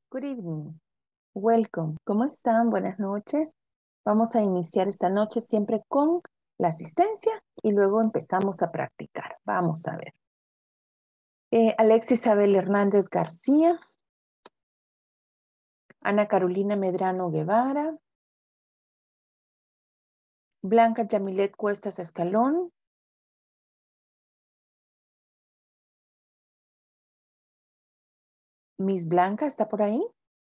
Good evening. Welcome. ¿Cómo están? Buenas noches. Vamos a iniciar esta noche siempre con la asistencia y luego empezamos a practicar. Vamos a ver. Alexis Abel Hernández García. Ana Carolina Medrano Guevara. Blanca Yamilet Cuestas Escalón. Miss Blanca, ¿está por ahí?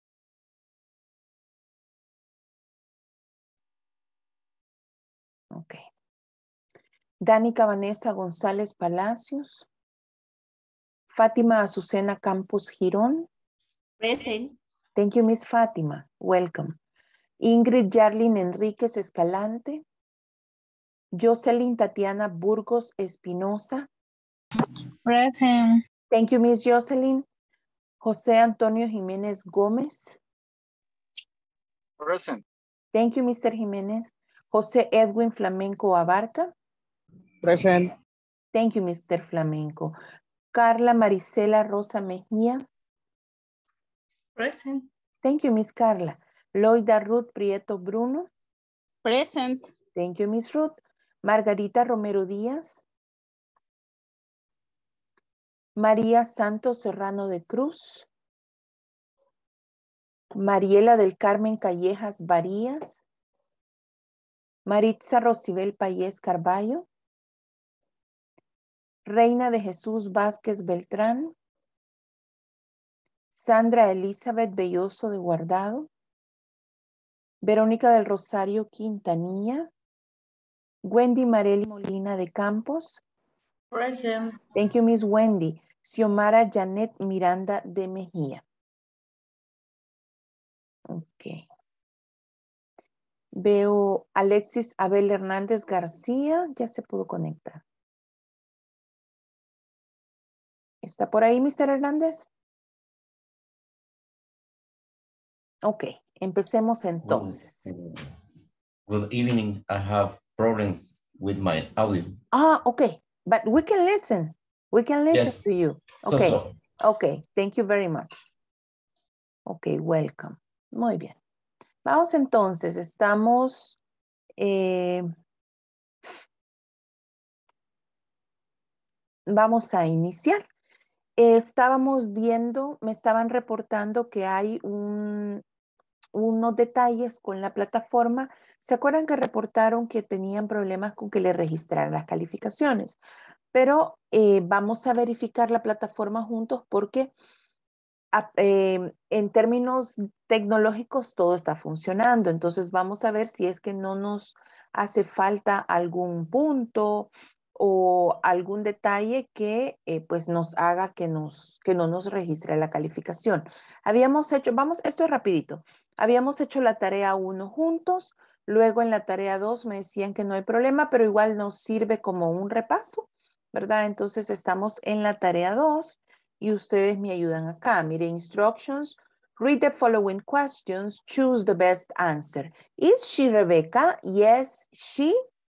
Ok. Dánica Vanessa González Palacios. Fátima Azucena Campos Girón. Present. Thank you, Miss Fátima. Welcome. Ingrid Yarlin Enríquez Escalante. Jocelyn Tatiana Burgos Espinosa. Present. Thank you, Miss Jocelyn. José Antonio Jiménez Gómez. Present. Thank you, Mr. Jiménez. José Edwin Flamenco Abarca. Present. Thank you, Mr. Flamenco. Carla Marisela Rosa Mejía. Present. Thank you, Miss Carla. Loida Ruth Prieto Bruno. Present. Thank you, Miss Ruth. Margarita Romero Díaz. María Santos Serrano de Cruz. Mariela del Carmen Callejas Varías. Maritza Rosibel Payés Carballo. Reina de Jesús Vázquez Beltrán. Sandra Elizabeth Belloso de Guardado. Verónica del Rosario Quintanilla. Wendy Marely Molina de Campos. Present. Thank you, Miss Wendy. Xiomara Janet Miranda de Mejía. Ok. Veo Alexis Abel Hernández García. Ya se pudo conectar. ¿Está por ahí, Mr. Hernández? Ok, empecemos entonces. Good evening. I have problems with my audio. Ah, okay, but we can listen. We can listen Yes. to you. So, Okay, so. okay, thank you very much. Okay, welcome. Muy bien. Vamos entonces, estamos... vamos a iniciar. Estábamos viendo, me estaban reportando que hay unos detalles con la plataforma. ¿Se acuerdan que reportaron que tenían problemas con que le registraran las calificaciones? Pero vamos a verificar la plataforma juntos porque en términos tecnológicos todo está funcionando. Entonces vamos a ver si es que no nos hace falta algún punto o algún detalle que pues nos haga que no nos registre la calificación. Habíamos hecho, esto es rapidito. Habíamos hecho la tarea 1 juntos, luego en la tarea 2 me decían que no hay problema, pero igual nos sirve como un repaso, ¿verdad? Entonces estamos en la tarea 2 y ustedes me ayudan acá. Mire, instructions. Read the following questions. Choose the best answer. Is she Rebecca? Yes, she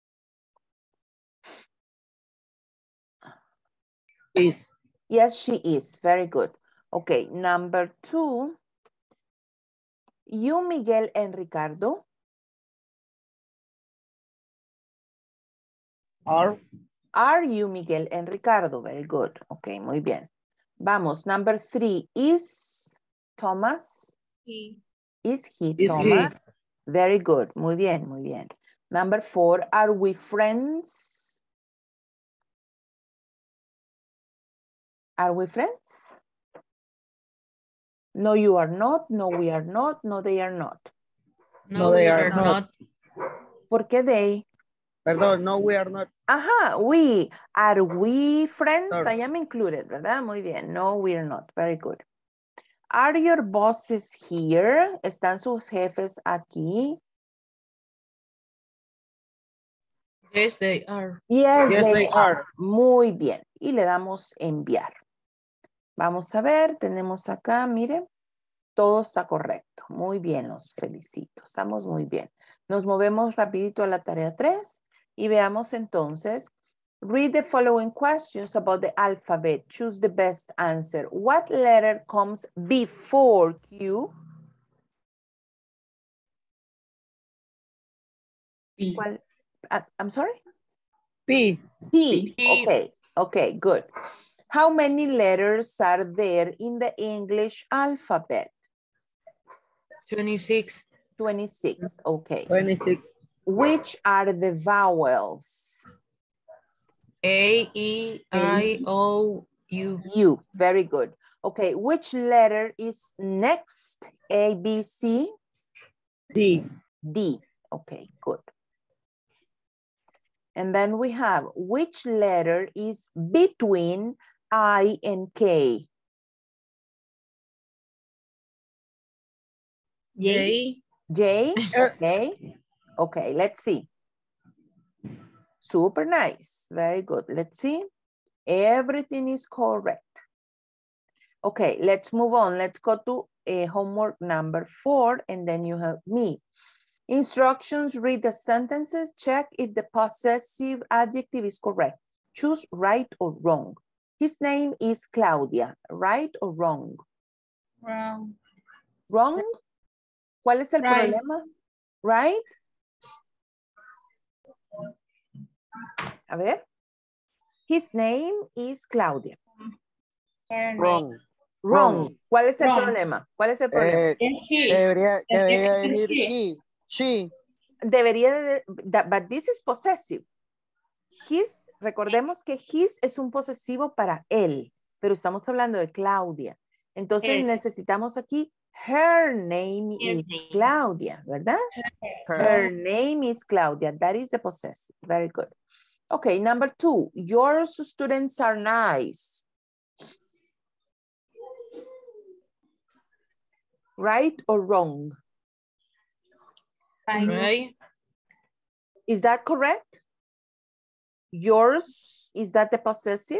Is. Yes, she is. Very good. Okay, number 2. You, Miguel and Ricardo. Are you Miguel and Ricardo? Very good. Okay, muy bien. Vamos, number 3. Is Thomas? He. Is he Is Thomas? Very good. Muy bien, muy bien. Number 4. Are we friends? Are we friends? No, you are not. No, we are not. No, they are not. No, they are not. ¿Por qué they? Perdón, no, we are not. Ajá, we. Are we friends? No. I am included, ¿verdad? Muy bien. No, we are not. Very good. Are your bosses here? ¿Están sus jefes aquí? Yes, they are. Yes, Yes, they they are. are. Muy bien. Y le damos enviar. Vamos a ver, tenemos acá, miren. Todo está correcto. Muy bien, los felicito. Estamos muy bien. Nos movemos rapidito a la tarea 3 y veamos entonces. Read the following questions about the alphabet. Choose the best answer. What letter comes before Q? P. ¿Cuál? I'm sorry? P. P. P. Okay. Okay, good. How many letters are there in the English alphabet? 26. 26. Okay. 26. Which are the vowels? A, E, I, O, U. U. Very good. Okay. Which letter is next? A, B, C? D. D. Okay, good. And then we have, which letter is between I and K? J. J, okay. Okay, let's see. Super nice, very good. Let's see. Everything is correct. Okay, let's move on. Let's go to homework number 4 and then you help me. Instructions, read the sentences, check if the possessive adjective is correct. Choose right or wrong. His name is Claudia, right or wrong? Wrong. Wrong? ¿Cuál es el Right. problema? Right? A ver. His name is Claudia. Wrong. Wrong. ¿Cuál es el Wrong. problema? ¿Cuál es el problema? Debería decir she. She. Debería de, but this is possessive. His, recordemos que his es un posesivo para él, pero estamos hablando de Claudia. Entonces Her. necesitamos aquí, her name Her is name. Claudia, ¿verdad? Her name is Claudia. That is the possessive. Very good. Okay, number 2. Your students are nice. Right or wrong? Right. Is that correct? Yours, is that the possessive?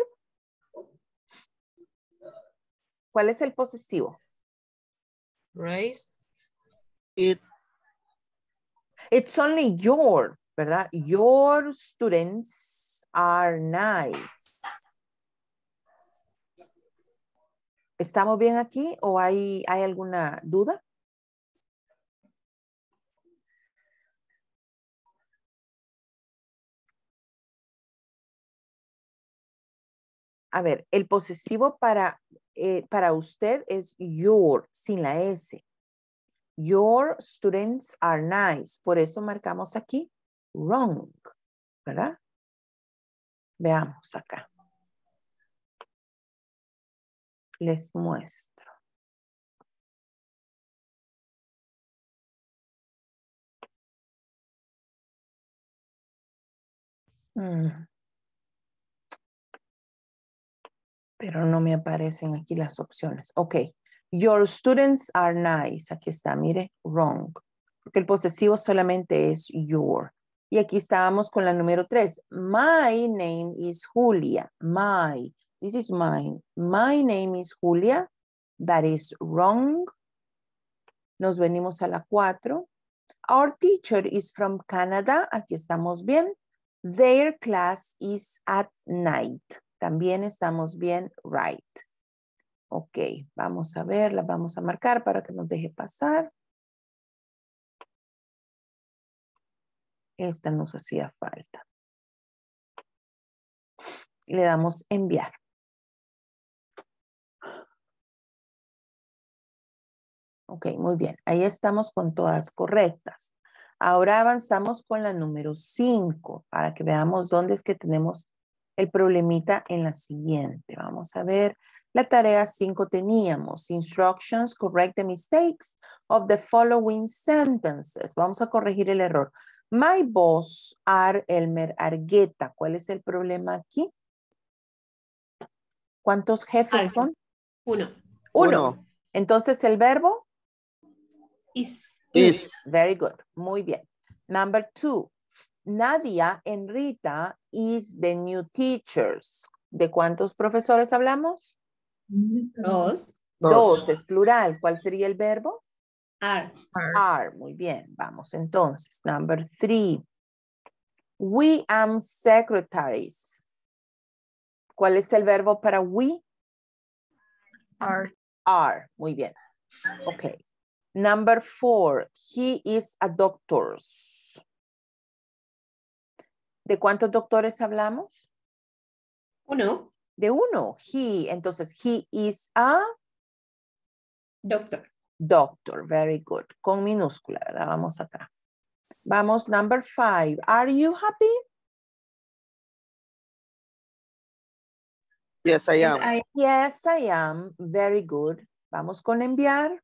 ¿Cuál es el posesivo? Right. It. It's only your, ¿verdad? Your students are nice. ¿Estamos bien aquí o hay alguna duda? A ver, el posesivo para usted es your, sin la S. Your students are nice. Por eso marcamos aquí wrong, ¿verdad? Veamos acá. Les muestro. Pero no me aparecen aquí las opciones. Ok. Your students are nice. Aquí está, mire, wrong. Porque el posesivo solamente es your. Y aquí estábamos con la número 3. My name is Julia. My. This is mine. My name is Julia. That is wrong. Nos venimos a la 4. Our teacher is from Canada. Aquí estamos bien. Their class is at night. También estamos bien, right. Ok, vamos a ver, la vamos a marcar para que nos deje pasar. Esta nos hacía falta. Le damos enviar. Ok, muy bien. Ahí estamos con todas correctas. Ahora avanzamos con la número 5 para que veamos dónde es que tenemos el problemita en la siguiente. Vamos a ver. La tarea 5 teníamos. Instructions, correct the mistakes of the following sentences. Vamos a corregir el error. My boss are Elmer Argueta. ¿Cuál es el problema aquí? ¿Cuántos jefes son? Uno. Uno. Entonces el verbo Is. Is. Very good. Muy bien. Number 2. Nadia and Rita is the new teachers. ¿De cuántos profesores hablamos? Dos. Dos, es plural. ¿Cuál sería el verbo? Are. Are. Muy bien. Vamos entonces. Number 3. We am secretaries. ¿Cuál es el verbo para we? Are. Are. Muy bien. Ok. Number 4. He is a doctor. ¿De cuántos doctores hablamos? Uno. De uno. He. Entonces, he is a Doctor. doctor. Very good. Con minúscula, ¿verdad? Vamos acá. Vamos, number 5. Are you happy? Yes, I Yes, am. Yes, I am. Very good. Vamos con enviar.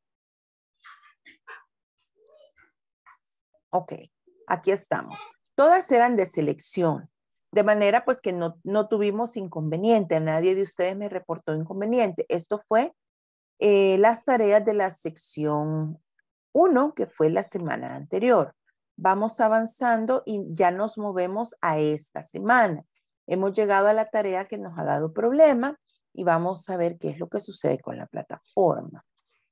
Ok, aquí estamos. Todas eran de selección. De manera pues que no tuvimos inconveniente. Nadie de ustedes me reportó inconveniente. Esto fue las tareas de la sección 1, que fue la semana anterior. Vamos avanzando y ya nos movemos a esta semana. Hemos llegado a la tarea que nos ha dado problema y vamos a ver qué es lo que sucede con la plataforma.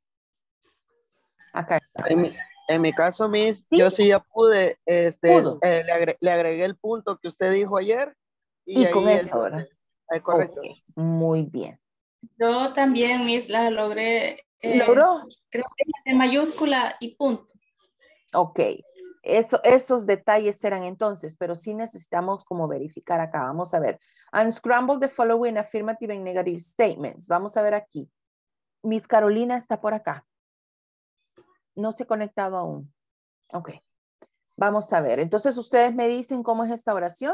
Acá está. En mi caso, Miss, ¿Sí? yo sí ya pude, Pudo. le agregué el punto que usted dijo ayer. Y ahí con eso, ¿verdad? correcto. Ok, muy bien. Yo también, Miss, la logré. ¿Logró? Creo que de mayúscula y punto. Ok. Esos detalles eran entonces, pero sí necesitamos como verificar acá. Vamos a ver. Unscramble the following affirmative and negative statements. Vamos a ver aquí. Miss Carolina está por acá. No se ha conectado aún. Ok. Vamos a ver. Entonces, ¿ustedes me dicen cómo es esta oración?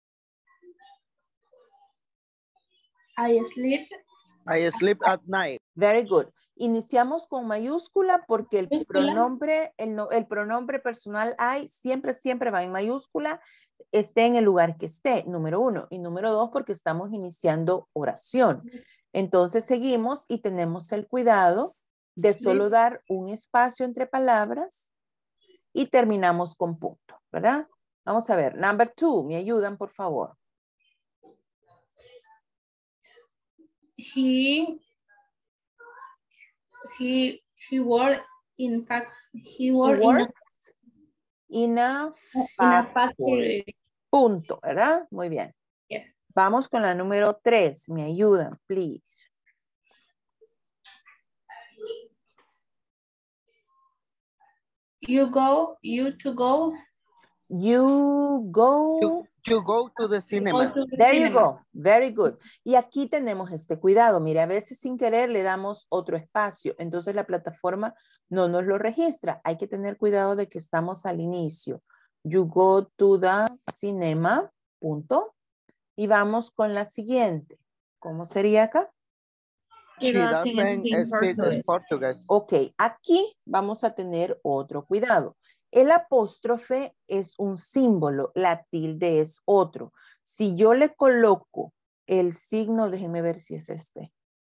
I sleep. I sleep at night. Very good. Iniciamos con mayúscula porque el Mayúscula. pronombre, el pronombre personal I siempre va en mayúscula, esté en el lugar que esté, número 1. Y número 2, porque estamos iniciando oración. Entonces seguimos y tenemos el cuidado de solo dar un espacio entre palabras y terminamos con punto, ¿verdad? Vamos a ver. Number 2, ¿me ayudan, por favor? He worked in fact. He worked in a in a factory. Punto, ¿verdad? Muy bien. Yes. Vamos con la número 3. ¿Me ayudan, please? You go. To go to the cinema. There you go. Very good. Y aquí tenemos este cuidado. Mire, a veces sin querer le damos otro espacio. Entonces la plataforma no nos lo registra. Hay que tener cuidado de que estamos al inicio. You go to the cinema. Punto. Y vamos con la siguiente. ¿Cómo sería acá? She doesn't speak Portuguese. Ok, aquí vamos a tener otro cuidado. El apóstrofe es un símbolo, la tilde es otro. Si yo le coloco el signo, déjenme ver si es este.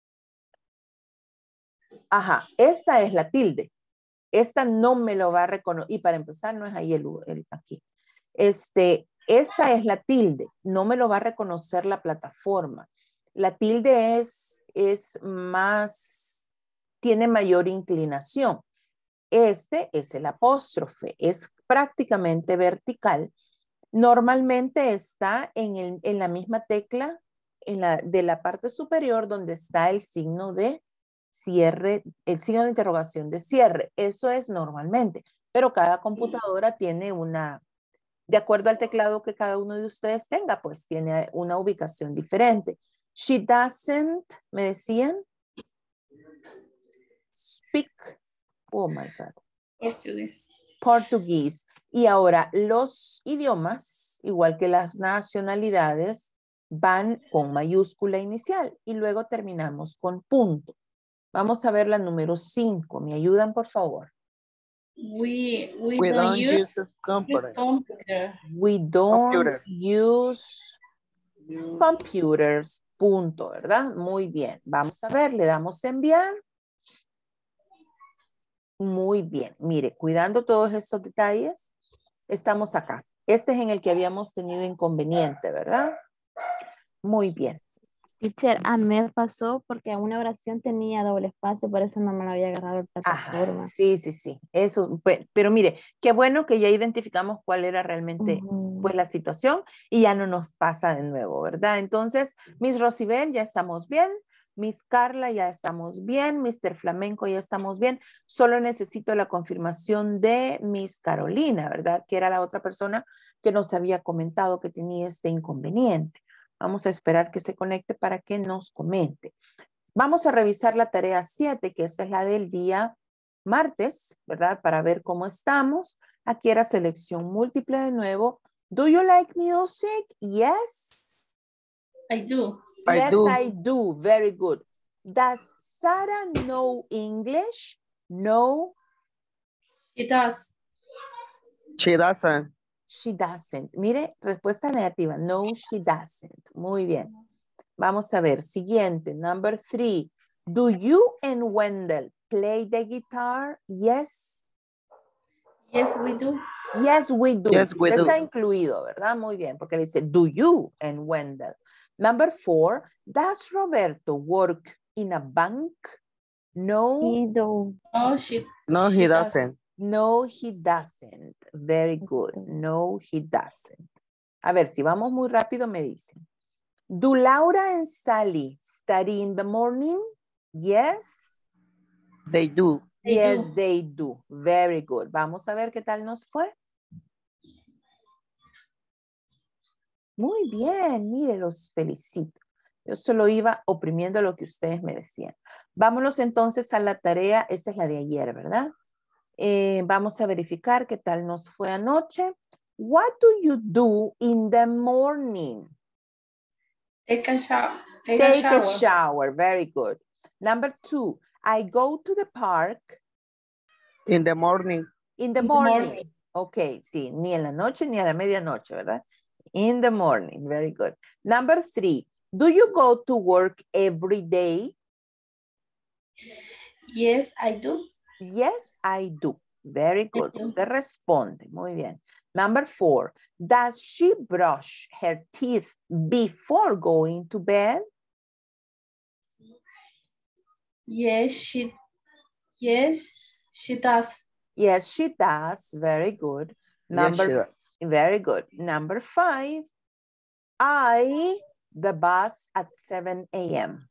Ajá, esta es la tilde. Esta no me lo va a reconocer. Y para empezar, no es ahí el aquí. Esta es la tilde. No me lo va a reconocer la plataforma. La tilde es más, tiene mayor inclinación. Este es el apóstrofe, es prácticamente vertical. Normalmente está en la misma tecla de la parte superior donde está el signo de cierre, el signo de interrogación de cierre. Eso es normalmente, pero cada computadora tiene de acuerdo al teclado que cada uno de ustedes tenga, pues tiene una ubicación diferente. She doesn't, me decían, speak. Oh my God. Portugués. Y ahora los idiomas, igual que las nacionalidades, van con mayúscula inicial y luego terminamos con punto. Vamos a ver la número 5. ¿Me ayudan, por favor? We don't use computer. We don't use computers. Punto, ¿verdad? Muy bien. Vamos a ver, le damos a enviar. Muy bien. Mire, cuidando todos estos detalles, estamos acá. Este es en el que habíamos tenido inconveniente, ¿verdad? Muy bien. Teacher, a mí me pasó porque una oración tenía doble espacio, por eso no me lo había agarrado el plataforma. Sí, sí, sí. Eso, pero mire, qué bueno que ya identificamos cuál era realmente pues la situación y ya no nos pasa de nuevo, ¿verdad? Entonces, Miss Rosibel, ya estamos bien. Miss Carla, ya estamos bien. Mr. Flamenco, ya estamos bien. Solo necesito la confirmación de Miss Carolina, ¿verdad? Que era la otra persona que nos había comentado que tenía este inconveniente. Vamos a esperar que se conecte para que nos comente. Vamos a revisar la tarea 7, que esta es la del día martes, ¿verdad? Para ver cómo estamos. Aquí era selección múltiple de nuevo. Do you like music? Yes. I do. Yes, I do. Very good. Does Sarah know English? No. She does. She doesn't. She doesn't. Mire, respuesta negativa. No, she doesn't. Muy bien. Vamos a ver. Siguiente. Number 3. Do you and Wendell play the guitar? Yes. Yes, we do. Yes, we do. Yes, we do. Está incluido, ¿verdad? Muy bien, porque le dice, do you and Wendell. Number 4. Does Roberto work in a bank? No. He don't. No, No, he doesn't. No, he doesn't. Very good. No, he doesn't. A ver, si vamos muy rápido, me dicen. Do Laura and Sally study in the morning? Yes. They do. Yes, they do. Very good. Vamos a ver qué tal nos fue. Muy bien, mire, los felicito. Yo solo iba oprimiendo lo que ustedes me decían. Vámonos entonces a la tarea. Esta es la de ayer, ¿verdad? Vamos a verificar qué tal nos fue anoche. What do you do in the morning? Take a shower. Take a shower. Very good. Number 2, I go to the park. In the morning. In the morning. Ok, sí, ni en la noche ni a la medianoche, ¿verdad? In the morning. Very good. Number 3, do you go to work every day? Yes, I do. Yes, I do. Very good. Usted responde. Muy bien. Number 4, does she brush her teeth before going to bed? Yes, she does. Yes, she does. Very good. Very good. Number 5, I the bus at 7 a.m.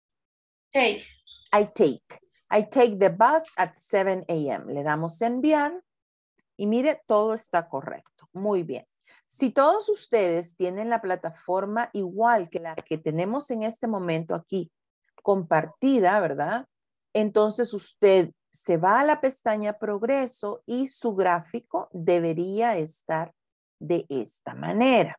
I take the bus at 7 a.m. Le damos enviar y mire, todo está correcto. Muy bien. Si todos ustedes tienen la plataforma igual que la que tenemos en este momento aquí, compartida, ¿verdad? Entonces usted se va a la pestaña Progreso y su gráfico debería estar de esta manera.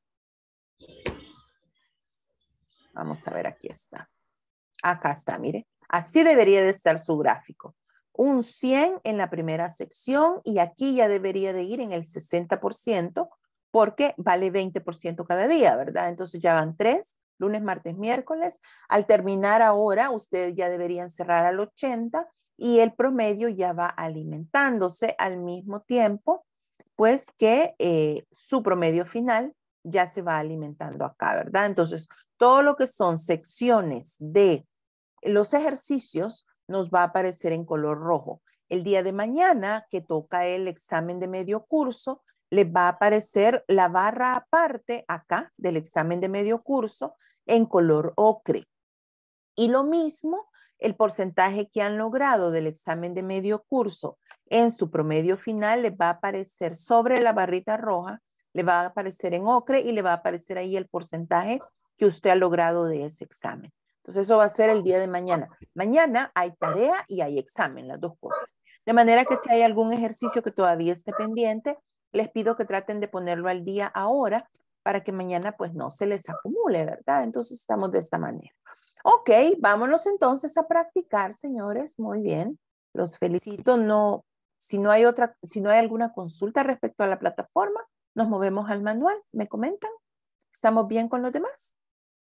Vamos a ver, aquí está. Acá está, mire. Así debería de estar su gráfico. Un 100 en la primera sección y aquí ya debería de ir en el 60% porque vale 20% cada día, ¿verdad? Entonces ya van 3, lunes, martes, miércoles. Al terminar ahora, ustedes ya deberían cerrar al 80 y el promedio ya va alimentándose al mismo tiempo, pues que su promedio final ya se va alimentando acá, ¿verdad? Entonces, todo lo que son secciones de los ejercicios nos va a aparecer en color rojo. El día de mañana que toca el examen de medio curso, les va a aparecer la barra aparte acá del examen de medio curso en color ocre. Y lo mismo, el porcentaje que han logrado del examen de medio curso en su promedio final les va a aparecer sobre la barrita roja, le va a aparecer en ocre y le va a aparecer ahí el porcentaje que usted ha logrado de ese examen. Entonces eso va a ser el día de mañana. Mañana hay tarea y hay examen, las dos cosas. De manera que si hay algún ejercicio que todavía esté pendiente, les pido que traten de ponerlo al día ahora para que mañana pues no se les acumule, ¿verdad? Entonces estamos de esta manera. Ok, vámonos entonces a practicar, señores. Muy bien, los felicito. Si no hay alguna consulta respecto a la plataforma, nos movemos al manual. ¿Me comentan? ¿Estamos bien con los demás?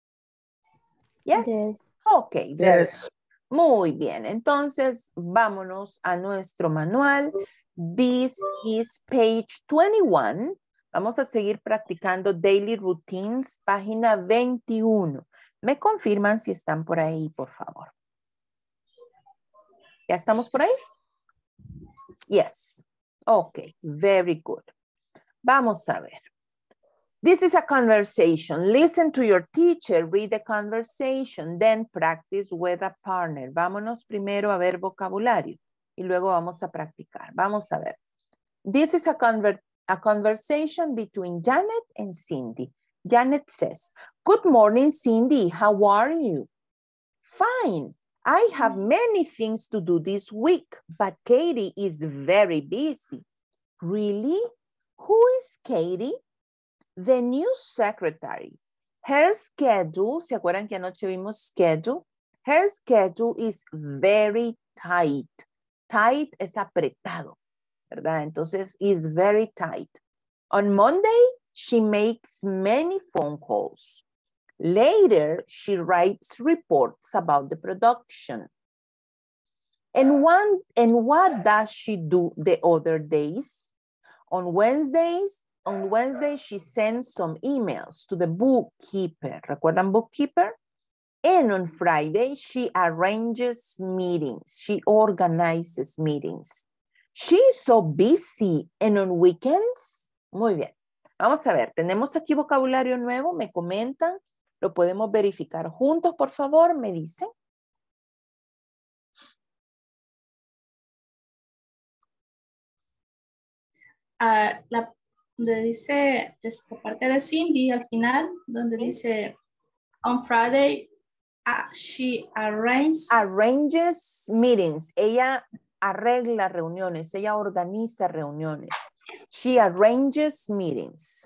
Yes. Ok, Yes. Muy bien. Entonces, vámonos a nuestro manual. This is page 21. Vamos a seguir practicando daily routines, página 21. Me confirman si están por ahí, por favor. ¿Ya estamos por ahí? Yes. Okay, very good. Vamos a ver. This is a conversation. Listen to your teacher, read the conversation, then practice with a partner. Vámonos primero a ver vocabulario y luego vamos a practicar. Vamos a ver. This is a conversation between Janet and Cindy. Janet says, "Good morning, Cindy. How are you?" "Fine. I have many things to do this week, but Katie is very busy." "Really? Who is Katie?" "The new secretary. Her schedule," ¿se acuerdan que anoche vimos schedule? "Her schedule is very tight." Tight es apretado, ¿verdad? Entonces, is very tight. On Monday, she makes many phone calls. Later, she writes reports about the production. And what does she do the other days? On Wednesday, she sends some emails to the bookkeeper. ¿Recuerdan bookkeeper? And on Friday, she arranges meetings. She organizes meetings. She's so busy. And on weekends? Muy bien. Vamos a ver, tenemos aquí vocabulario nuevo, me comentan, lo podemos verificar juntos, por favor, me dicen. Donde dice, esta parte de Cindy al final, donde dice, on Friday, she arranges meetings. Ella arregla reuniones, ella organiza reuniones. She arranges meetings.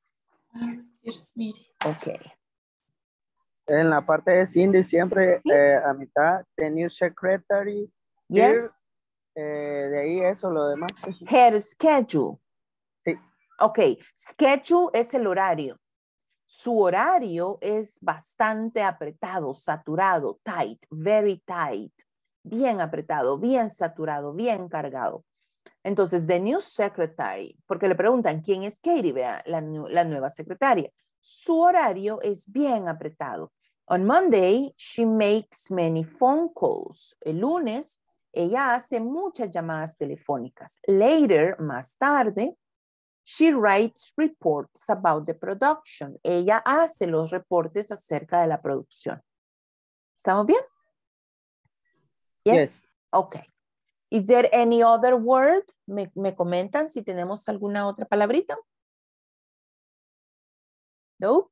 Okay. En la parte de Cindy siempre a mitad, the new secretary. Yes. Here, de ahí eso, lo demás. Her schedule. Sí. Ok, schedule es el horario. Su horario es bastante apretado, saturado, tight, very tight. Bien apretado, bien saturado, bien cargado. Entonces, the new secretary, porque le preguntan, ¿quién es Katie? Vea, la nueva secretaria. Su horario es bien apretado. On Monday, she makes many phone calls. El lunes, ella hace muchas llamadas telefónicas. Later, más tarde, she writes reports about the production. Ella hace los reportes acerca de la producción. ¿Estamos bien? Yes. Okay. Is there any other word? Me comentan si tenemos alguna otra palabrita. Nope.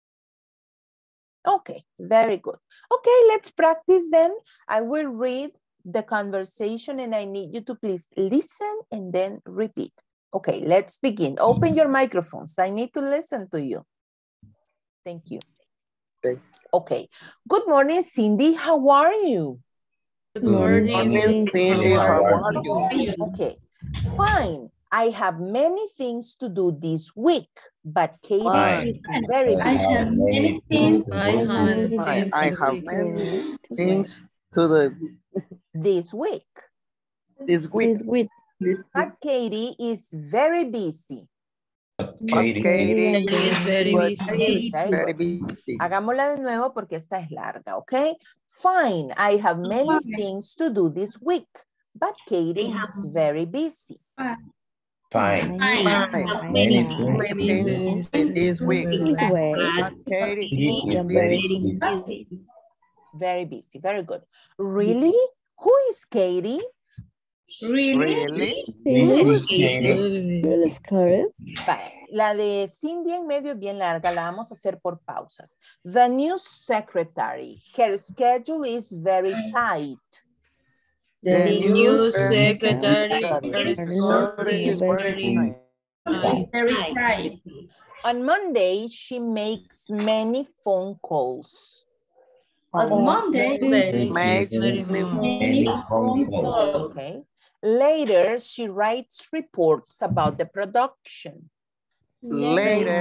Okay, very good. Okay, let's practice then. I will read the conversation and I need you to please listen and then repeat. Okay, let's begin. Open your microphones. I need to listen to you. Thank you. Okay. Okay. Good morning, Cindy. How are you? Good morning, Cindy. How are you? Okay, fine. I have many things to do this week, but Katie Fine. is very I busy. have many things I have many things to do This week. this week. But Katie is very busy. Katie is very busy. very busy. Hagámosla de nuevo porque esta es larga, ¿ok? Fine, I have many things to do this week, but Katie is very busy. Fine. Many things this week. But Katie is very busy. Very busy, very good. Really? Who is Katie? Really? Vale, la de Cindy en medio es bien larga, la vamos a hacer por pausas. The new secretary, her schedule is very tight. The new secretary, her schedule is Very tight. On Monday, she makes many phone calls. On Monday, Make many phone calls. Okay. Later, she writes reports about the production. later.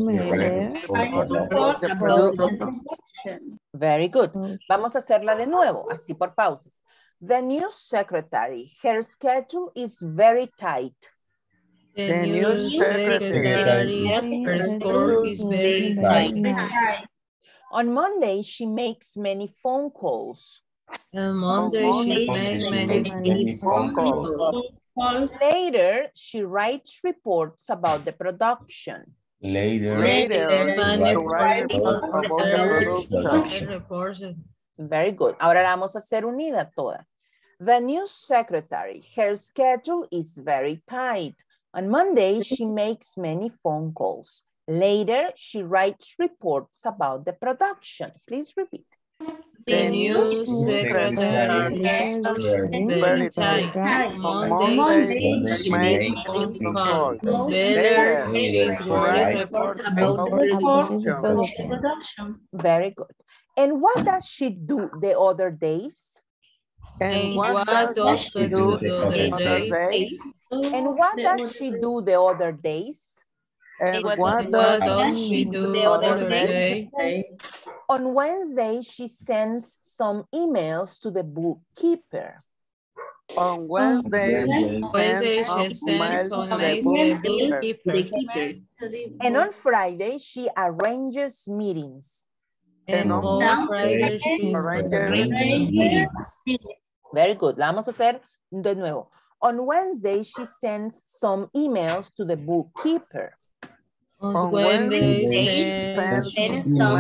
Very good. Vamos a hacerla de nuevo, así por pausas. The new secretary, her schedule is very tight. The new secretary, her score is very tight. On Monday, she makes many phone calls. On Monday, she made many phone calls. Later, she writes reports about the production. Later. To write reports about the production. Very good. Ahora la vamos a hacer unida toda. The new secretary, her schedule is very tight. On Monday, she makes many phone calls. Later, she writes reports about the production. Please repeat. The new secretary is very tight. On Monday, she makes phone calls. Later, she's writing reports about the Production. Very good. And what does she do the other days? And what does she do the other days? And what does she do the other days? And What does she do the other day? On Wednesday, she sends some emails to the bookkeeper. On Wednesday, She sends some mails to the bookkeeper. And on Friday, she arranges meetings. And on Friday, she arranges. Very good. La vamos a hacer de nuevo. On Wednesday, she sends some emails to the bookkeeper. On Wednesday, sends some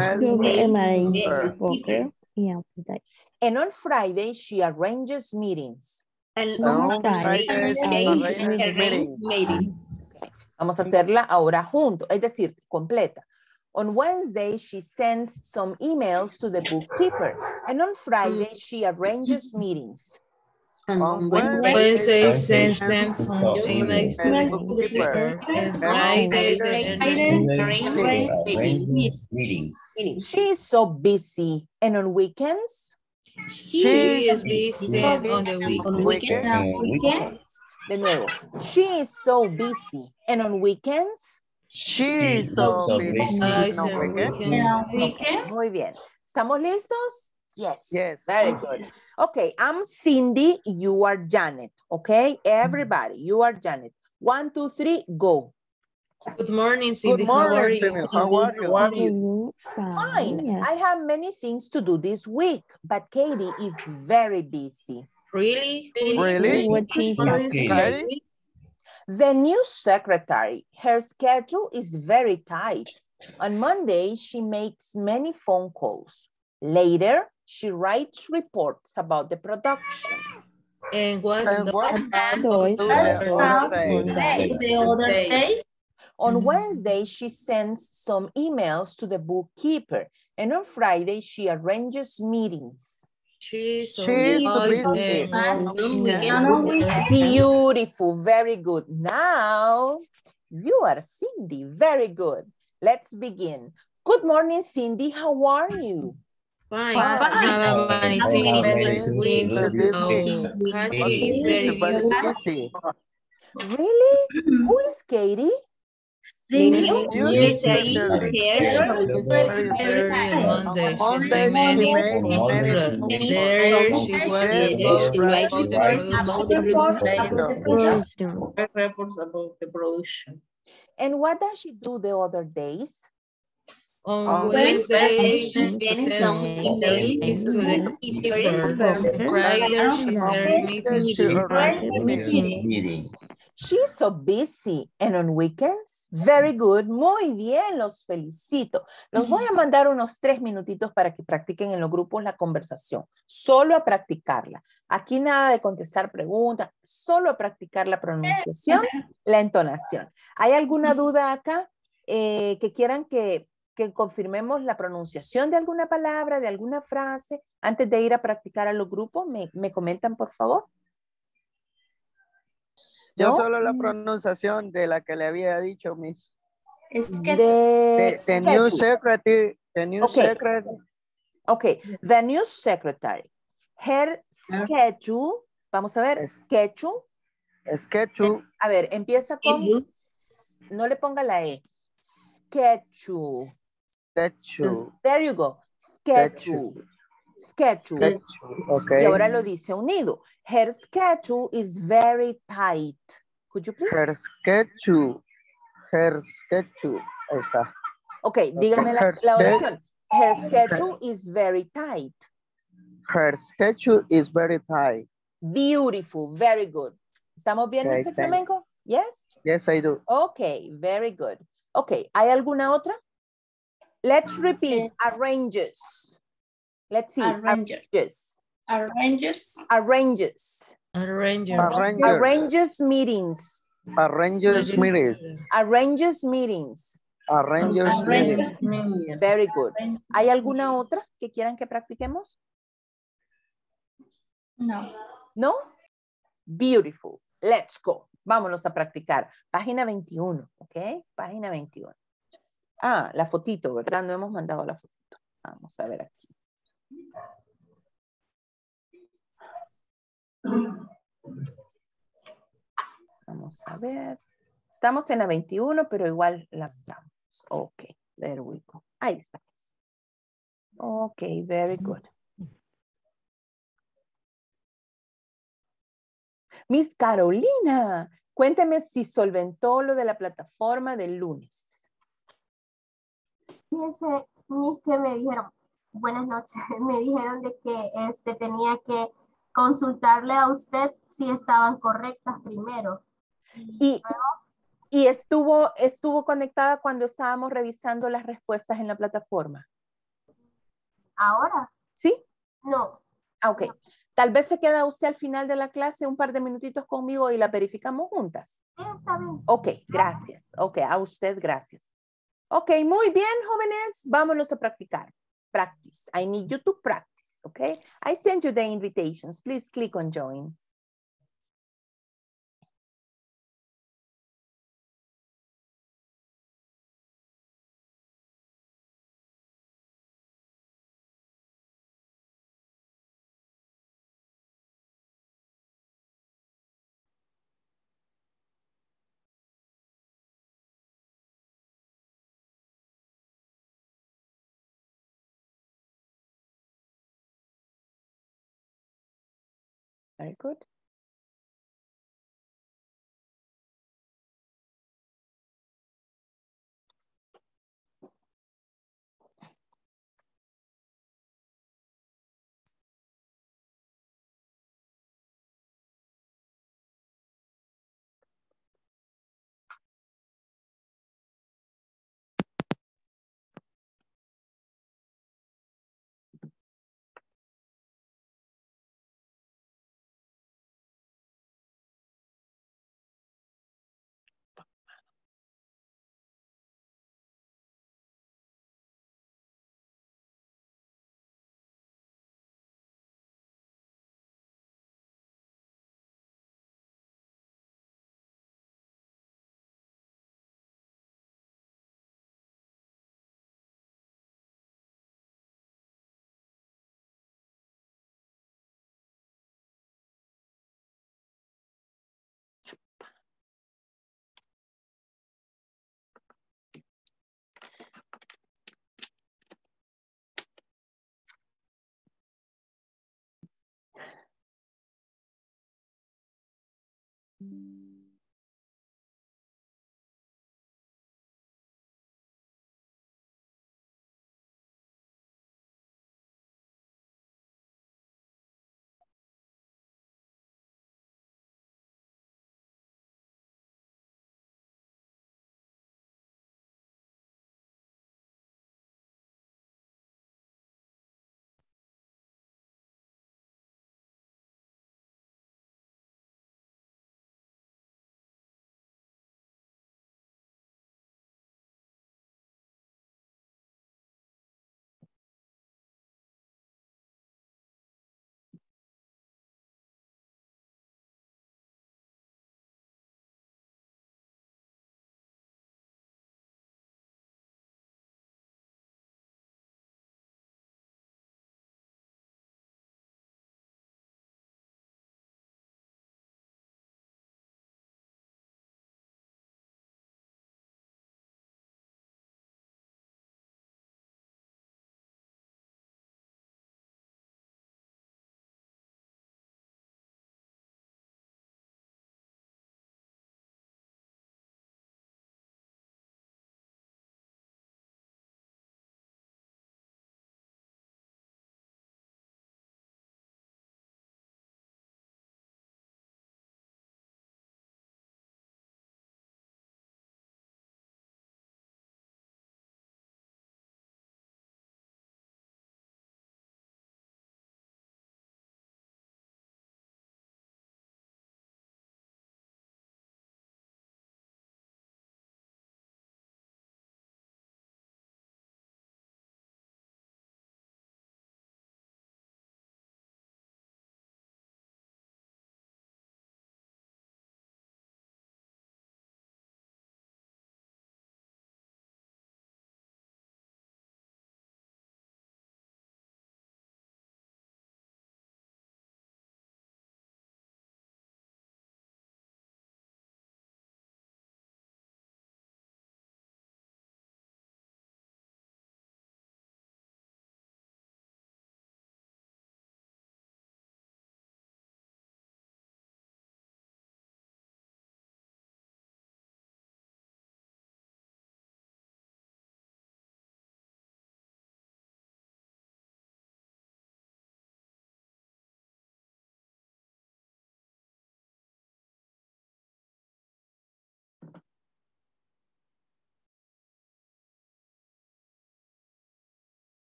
And on Friday, she arranges meetings. on Friday, arranges meetings. Vamos a hacerla ahora junto, es decir, completa. On Wednesday, she sends some emails to the bookkeeper. And on Friday, she arranges meetings. On Wednesday, sends some emails to the bookkeeper. And Friday, Arranges meetings. She is so busy. And on weekends? she is busy on the weekend. De nuevo. She is so busy. And on weekends? She's so busy. On weekends. Muy bien. ¿Estamos listos? Yes. Yes. Very good. Okay, I'm Cindy. You are Janet. Okay, everybody, you are Janet. 1, 2, 3, go. Good morning, Cindy. Good morning, How are Cindy. you? How are you? Fine. I have many things to do this week, but Katie is very busy. Really? Really? Okay. The new secretary, her schedule is very tight. On Monday, she makes many phone calls. Later, she writes reports about the production. And what's And the what The other day. On Wednesday, she sends some emails to the bookkeeper. And on Friday, she arranges meetings. She's so busy. Beautiful, very good. Now, you are Cindy, very good. Let's begin. Good morning, Cindy, how are you? Fine. I have many things this week, so Katie is very busy. Really? Who is Katie? The new secretary. Every Monday, she's made many phone calls. There, she's working about the Reports about the production. And what does she do the other days? On Wednesday, she sends some emails to the keeper. Friday, she's Meetings. She's so busy. And on weekends? Very good. Muy bien, los felicito. Los voy a mandar unos 3 minutitos para que practiquen en los grupos la conversación. Solo a practicarla. Aquí nada de contestar preguntas. Solo a practicar la pronunciación, la entonación. ¿Hay alguna duda acá que quieran que confirmemos la pronunciación de alguna palabra, de alguna frase, antes de ir a practicar a los grupos? ¿Me comentan, por favor? Yo ¿No? solo la pronunciación de la que le había dicho, Miss. The new secretary. The new Okay. secretary. Okay, the new secretary. Her schedule, vamos a ver, schedule. Schedule. A ver, empieza con, no le ponga la E. Schedule. Schedule. There you go. Schedule. Schedule. Okay. Y ahora lo dice unido. Her schedule is very tight. Could you please? Her schedule. Her schedule. Ahí está. Ok, dígame la Her oración. Her schedule is very tight. Her schedule is very tight. Beautiful, very good. ¿Estamos bien, Okay, Mr. Flamenco? Yes? Yes, I do. Okay, very good. Okay, ¿hay alguna otra? Let's repeat. Arranges. Let's see. Arranges. Arranges. Arranges. Arranges. Arrangers. Arranges meetings. Arrangers meetings. Arranges meetings. Arrangers meetings. Very good. ¿Hay alguna otra que quieran que practiquemos? No. ¿No? Beautiful. Let's go. Vámonos a practicar. Página 21, ¿ok? Página 21. Ah, la fotito, ¿verdad? No hemos mandado la fotito. Vamos a ver aquí. Vamos a ver. Estamos en la 21, pero igual la damos. Ok, there we go. Ahí estamos. Ok, very good. Miss Carolina, cuénteme si solventó lo de la plataforma del lunes. Fíjense, Miss, que me dijeron, buenas noches, me dijeron de que tenía que consultarle a usted si estaban correctas primero. Y estuvo conectada cuando estábamos revisando las respuestas en la plataforma. ¿Ahora? ¿Sí? No. Ok. No. Tal vez se queda usted al final de la clase un par de minutitos conmigo y la verificamos juntas. Sí, está bien. Ok, gracias. Ok, a usted gracias. Ok, muy bien, jóvenes. Vámonos a practicar. Practice. I need you to practice, okay? I sent you the invitations. Please click on join. Very good.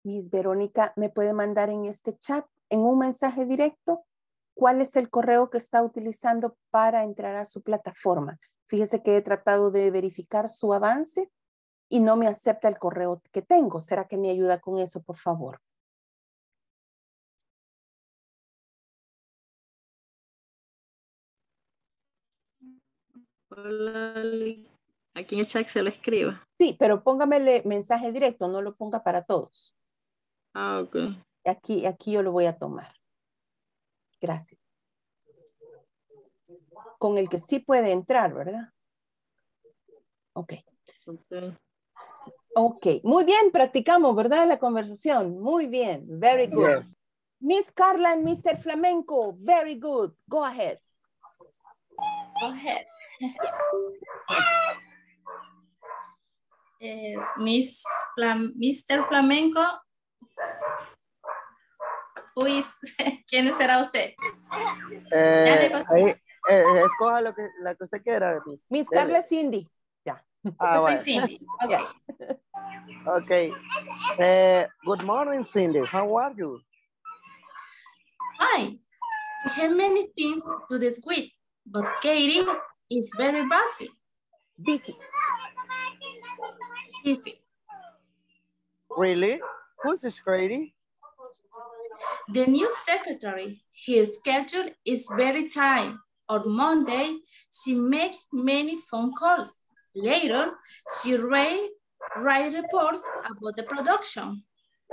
Miss Verónica, ¿me puede mandar en este chat, en un mensaje directo, cuál es el correo que está utilizando para entrar a su plataforma? Fíjese que he tratado de verificar su avance y no me acepta el correo que tengo. ¿Será que me ayuda con eso, por favor? Hola, aquí en el chat se lo escribo. Sí, pero póngamele mensaje directo, no lo ponga para todos. Ah, ok. Aquí yo lo voy a tomar. Gracias. Con el que sí puede entrar, ¿verdad? Ok. Okay. Ok, muy bien, practicamos, ¿verdad? La conversación. Muy bien, very good. Yes. Miss Carla and Mr. Flamenco, very good. Go ahead. Go ahead. Es Mr. Flamenco. ¿Quién será usted? Escoja la que usted quiera. Miss Carla Cindy. Ya. Ah, Yo soy bueno. Cindy. Okay. Yes. Okay. Good morning, Cindy. How are you? Hi. We have many things to do this week, but Katie is very busy. Busy. Busy. Really? Who's this Katie? The new secretary, her schedule is very tight. On Monday, she makes many phone calls. Later, she write reports about the production.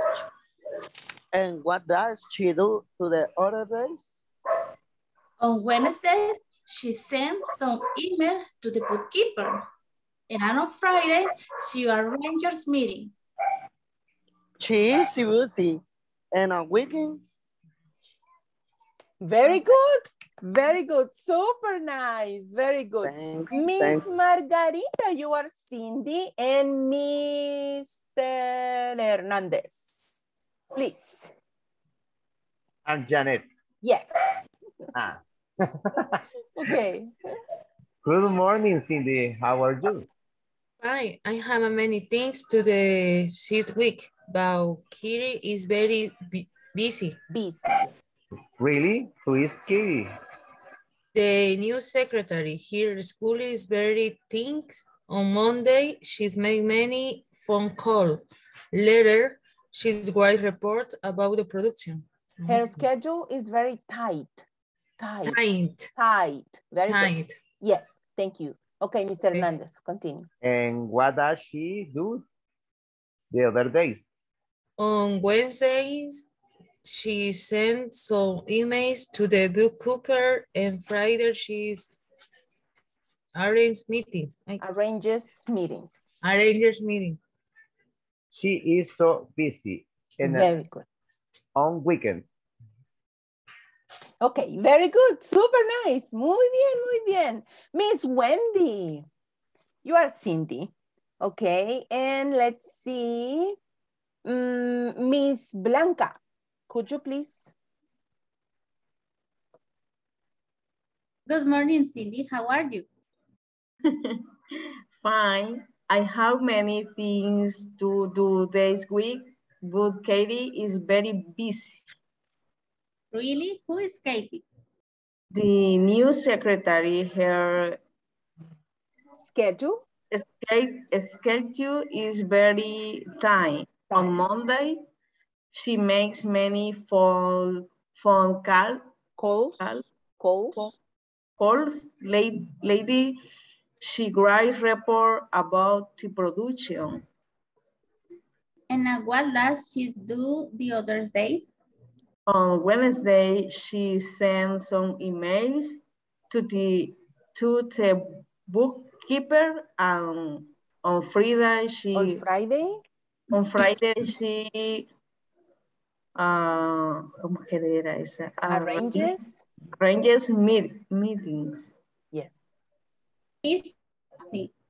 And what does she do to the other days? On Wednesday, she sends some email to the bookkeeper. And on Friday, she arranges meeting. She is busy. And on weekends? Very good. Very good. Super nice. Very good. Thanks. Miss Thanks. Margarita, you are Cindy and Mr. Hernandez. Please. I'm Janet. Yes. Ah. Okay. Good morning, Cindy. How are you? Hi, I have many things to do this week, but Kiri is very busy. Busy. Really? Who is Katie? The new secretary here at school is very thinks. On Monday, she's made many phone calls. Later, she's write report about the production. Her schedule is very tight. Tight. Very tight. good. Yes, thank you. Okay, Mr. Hernandez, continue. And what does she do the other days? On Wednesdays, she sends some emails to the bookkeeper, and Friday she's arranges meetings. Arranges meetings. Arranges meetings. She is so busy. And very good. On weekends. Okay, very good. Super nice. Muy bien, muy bien. Miss Wendy, you are Cindy. Okay, and let's see. Miss Blanca, could you please? Good morning, Cindy. How are you? Fine. I have many things to do this week, but Katie is very busy. Really? Who is Katie? The new secretary, her schedule is very tight. On Monday, she makes many phone calls. Lady, she writes report about the production. And what does she do the other days? On Wednesday, she sends some emails to the bookkeeper, and on Friday she arranges meetings. Yes. Easy.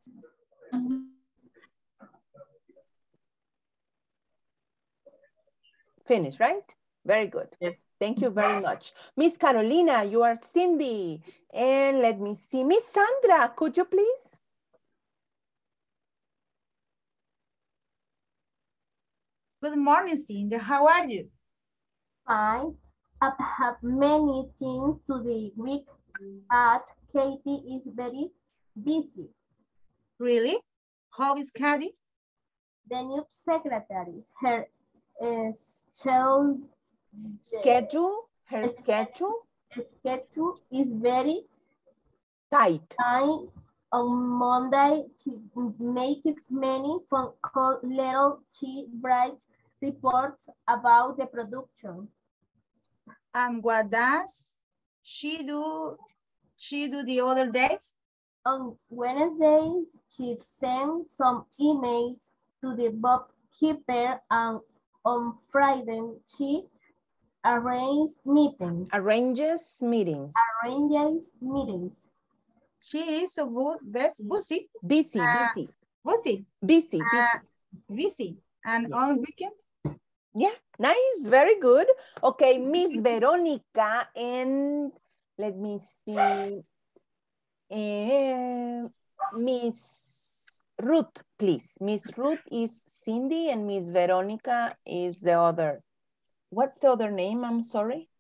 Finish, right? Very good. Yes. Thank you very much. Miss Carolina, you are Cindy. And let me see. Miss Sandra, could you please? Good morning, Cindy. How are you? Fine. I have many things to the week, but Katie is very busy. Really? How is Katie? The new secretary, her schedule is very tight. On Monday, she makes many phone calls. Later, she writes reports about the production. And what does she do the other days? On Wednesdays, she sends some emails to the bookkeeper, and on Friday, she arranges meetings. Arranges meetings. She is so busy. Busy. And yes. on weekends? Yeah, nice, very good. Okay, Miss Veronica and let me see. Miss Ruth, please. Miss Ruth is Cindy and Miss Veronica is the other. What's the other name? I'm sorry.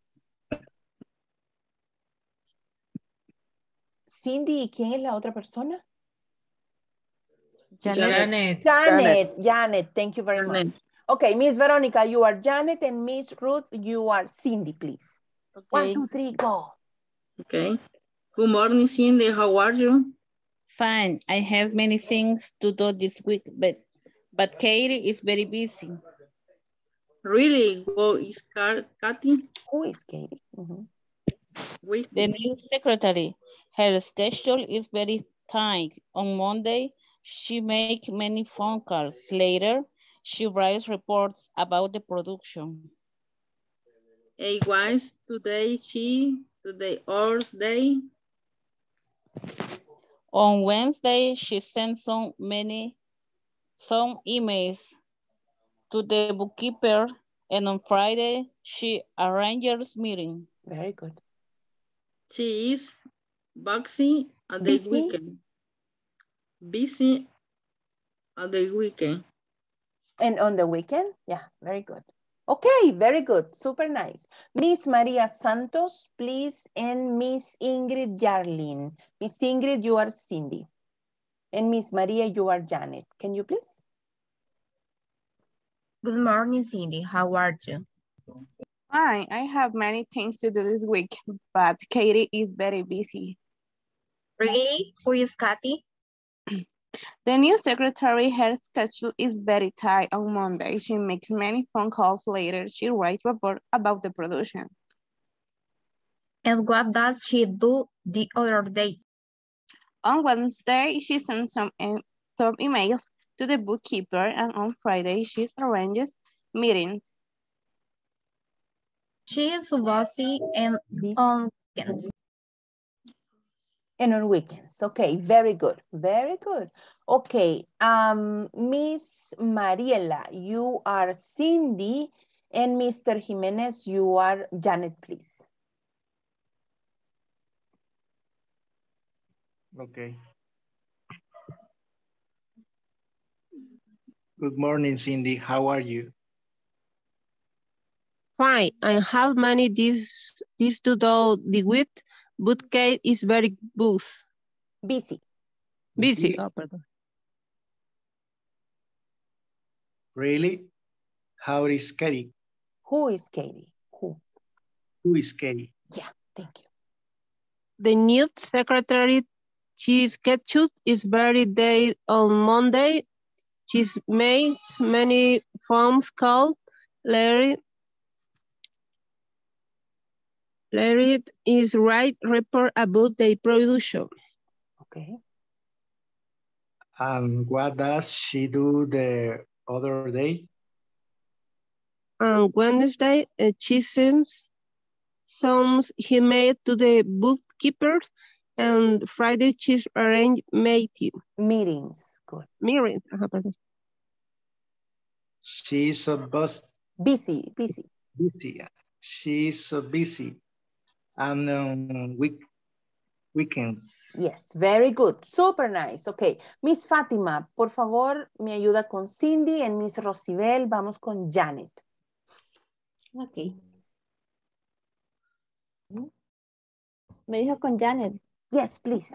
Cindy, ¿y quién es la otra persona? Janet. Janet, thank you very much. Okay, Miss Veronica, you are Janet, and Miss Ruth, you are Cindy, please. Okay. 1, 2, 3, go. Okay. Good morning, Cindy. How are you? Fine. I have many things to do this week, but Katie is very busy. Really? Who is Katie? Who is Katie? The new secretary. Her schedule is very tight. On Monday, she makes many phone calls. Later, she writes reports about the production. Hey, guys, today Earth Day. On Wednesday, she sends some emails to the bookkeeper, and on Friday, she arranges meeting. Very good. She is busy at the weekend. Busy at the weekend. And on the weekend? Yeah, very good. Okay, very good. Super nice. Miss Maria Santos, please, and Miss Ingrid Yarlin. Miss Ingrid, you are Cindy. And Miss Maria, you are Janet. Can you please? Good morning, Cindy. How are you? Fine. I have many things to do this week, but Katie is very busy. Really? Who is Katie? The new secretary, her schedule is very tight. On Monday, she makes many phone calls. Later, she writes reports about the production. And what does she do the other day? On Wednesday, she sends some emails to the bookkeeper, and on Friday, she arranges meetings. She is busy and on weekends. And on weekends. Okay, very good. Very good. Okay, Miss Mariela, you are Cindy, and Mr. Jimenez, you are Janet, please. Okay. Good morning, Cindy. How are you? Fine. I have many this to do the week, but Kate is very busy. Busy. Oh, pardon. Really? How is Katie? Who is Katie? Who is Katie? Yeah, thank you. The new secretary, she's schedule is very day on Monday. She's made many phone calls. Larry is right report about the production. Okay. And what does she do the other day? On Wednesday, she sends some email to the bookkeeper, and Friday she's arranged meetings. Good. Meetings. She's so busy. She's so busy. And weekends. Yes, very good. Super nice. Ok. Miss Fátima, por favor, me ayuda con Cindy. En Miss Rosibel, vamos con Janet. Ok. Me dijo con Janet. Yes, please.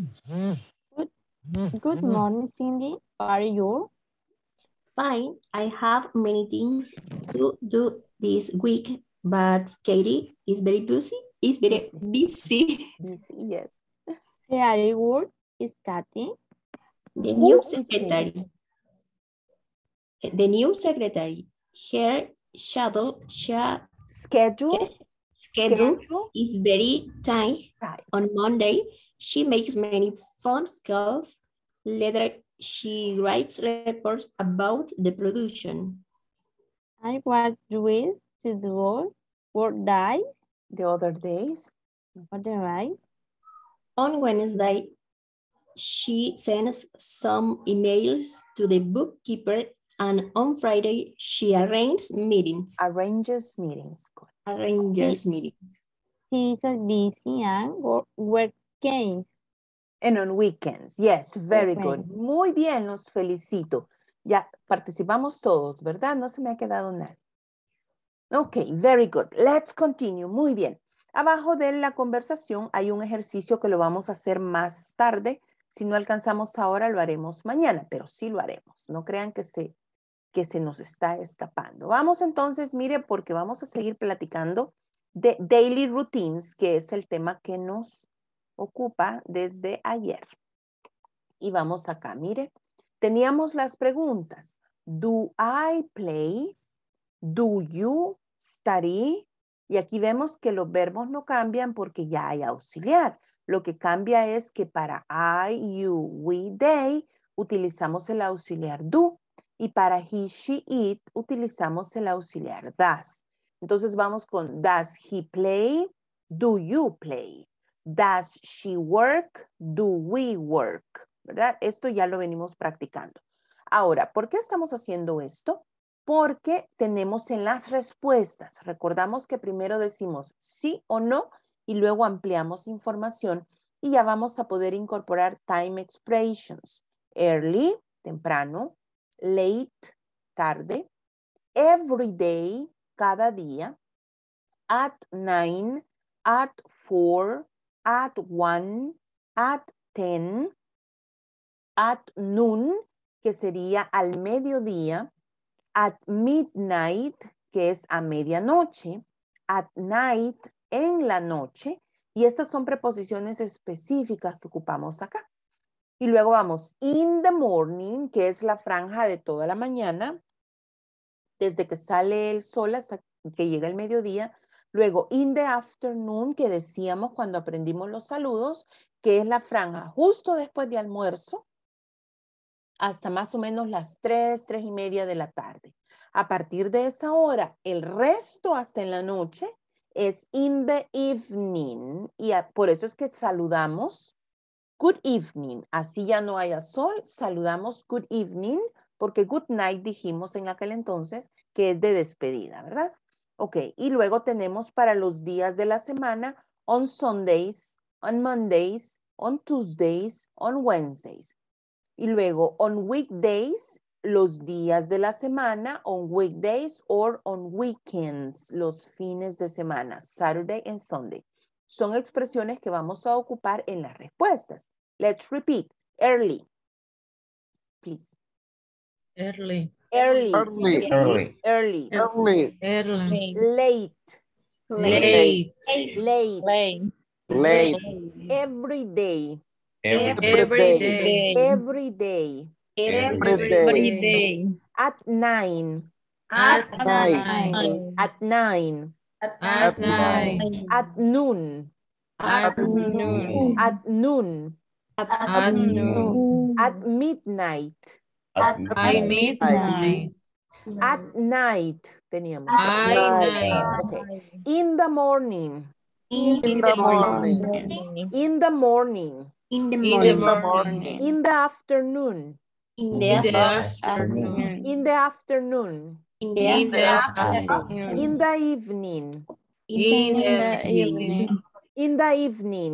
Good morning, Cindy. How are you? Fine. I have many things to do this week, but Katie is very busy. Is very busy. Busy, yes. Very good. Is Kathy? The new secretary. The new secretary. Her schedule is very tight. On Monday, she makes many phone calls. Later, she writes reports about the production. I was with the work days. The other days. Otherwise. On Wednesday, she sends some emails to the bookkeeper, and on Friday, she arranges meetings. Arranges meetings. Arranges meetings. She is busy and weekends. And on weekends. Yes, very good. Muy bien, los felicito. Ya participamos todos, ¿verdad? No se me ha quedado nada. Ok, very good. Let's continue. Muy bien. Abajo de la conversación hay un ejercicio que lo vamos a hacer más tarde. Si no alcanzamos ahora, lo haremos mañana, pero sí lo haremos. No crean que se nos está escapando. Vamos entonces, mire, porque vamos a seguir platicando de daily routines, que es el tema que nos ocupa desde ayer. Y vamos acá, mire. Teníamos las preguntas. Do I play? Do you study? Y aquí vemos que los verbos no cambian porque ya hay auxiliar. Lo que cambia es que para I, you, we, they utilizamos el auxiliar do. Y para he, she, it utilizamos el auxiliar does. Entonces vamos con does he play? Do you play? Does she work? Do we work? ¿Verdad? Esto ya lo venimos practicando. Ahora, ¿por qué estamos haciendo esto? Porque tenemos en las respuestas. Recordamos que primero decimos sí o no y luego ampliamos información y ya vamos a poder incorporar time expressions. Early, temprano. Late, tarde. Every day, cada día. At 9, at 4, at 1, at 10, at noon, que sería al mediodía, at midnight, que es a medianoche, at night, en la noche, y estas son preposiciones específicas que ocupamos acá. Y luego vamos in the morning, que es la franja de toda la mañana, desde que sale el sol hasta que llega el mediodía. Luego in the afternoon, que decíamos cuando aprendimos los saludos, que es la franja justo después de almuerzo, hasta más o menos las 3, 3 y media de la tarde. A partir de esa hora, el resto hasta en la noche es in the evening. Y por eso es que saludamos good evening. Así ya no haya sol, saludamos good evening, porque good night dijimos en aquel entonces que es de despedida, ¿verdad? Ok, y luego tenemos para los días de la semana on Sundays, on Mondays, on Tuesdays, on Wednesdays. Y luego, on weekdays, los días de la semana, on weekdays or on weekends, los fines de semana, Saturday and Sunday. Son expresiones que vamos a ocupar en las respuestas. Let's repeat. Early. Please. Early. Early. Early. Early. Early. Early. Late. Late. Late. Late. Every day. Every day. Every day. Every day. At 9. At night. At 9. At night. At noon. At noon. At noon. At noon. At midnight. At midnight. At night. Teníamos. At night. Okay. In the morning. In the morning. In the morning. In the In the morning. In the afternoon. In In the afternoon. In the afternoon. In In the afternoon. In the evening. In the evening. In the evening.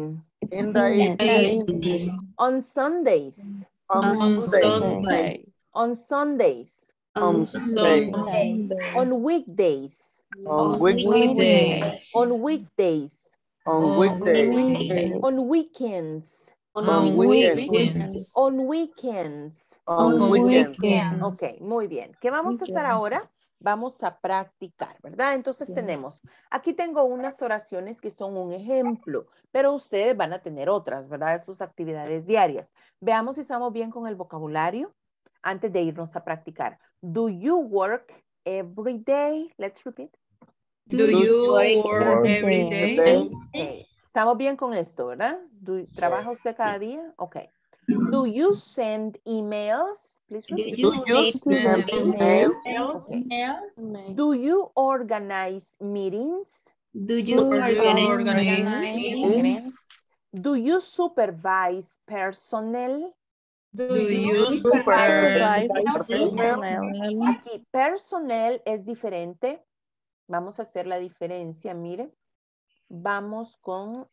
In the evening. On Sundays. On Sunday. On Sundays. On Sunday. On weekdays. On weekdays. On weekdays. On weekdays. On weekends. On weekends. On weekends. On weekends. Ok, muy bien. ¿Qué vamos a hacer ahora? Vamos a practicar, ¿verdad? Entonces tenemos, aquí tengo unas oraciones que son un ejemplo, pero ustedes van a tener otras, ¿verdad? Sus actividades diarias. Veamos si estamos bien con el vocabulario antes de irnos a practicar. Do you work every day? Let's repeat. Do you work every day? Okay. Estamos bien con esto, ¿verdad? ¿Trabaja usted cada día? Ok. Do you send emails? Please repeat. Do you send emails? Okay. Do you organize meetings? Do you organize meetings? Do you supervise personnel? Do you supervise personnel? Aquí, personnel es diferente. Vamos a hacer la diferencia, mire. Vamos con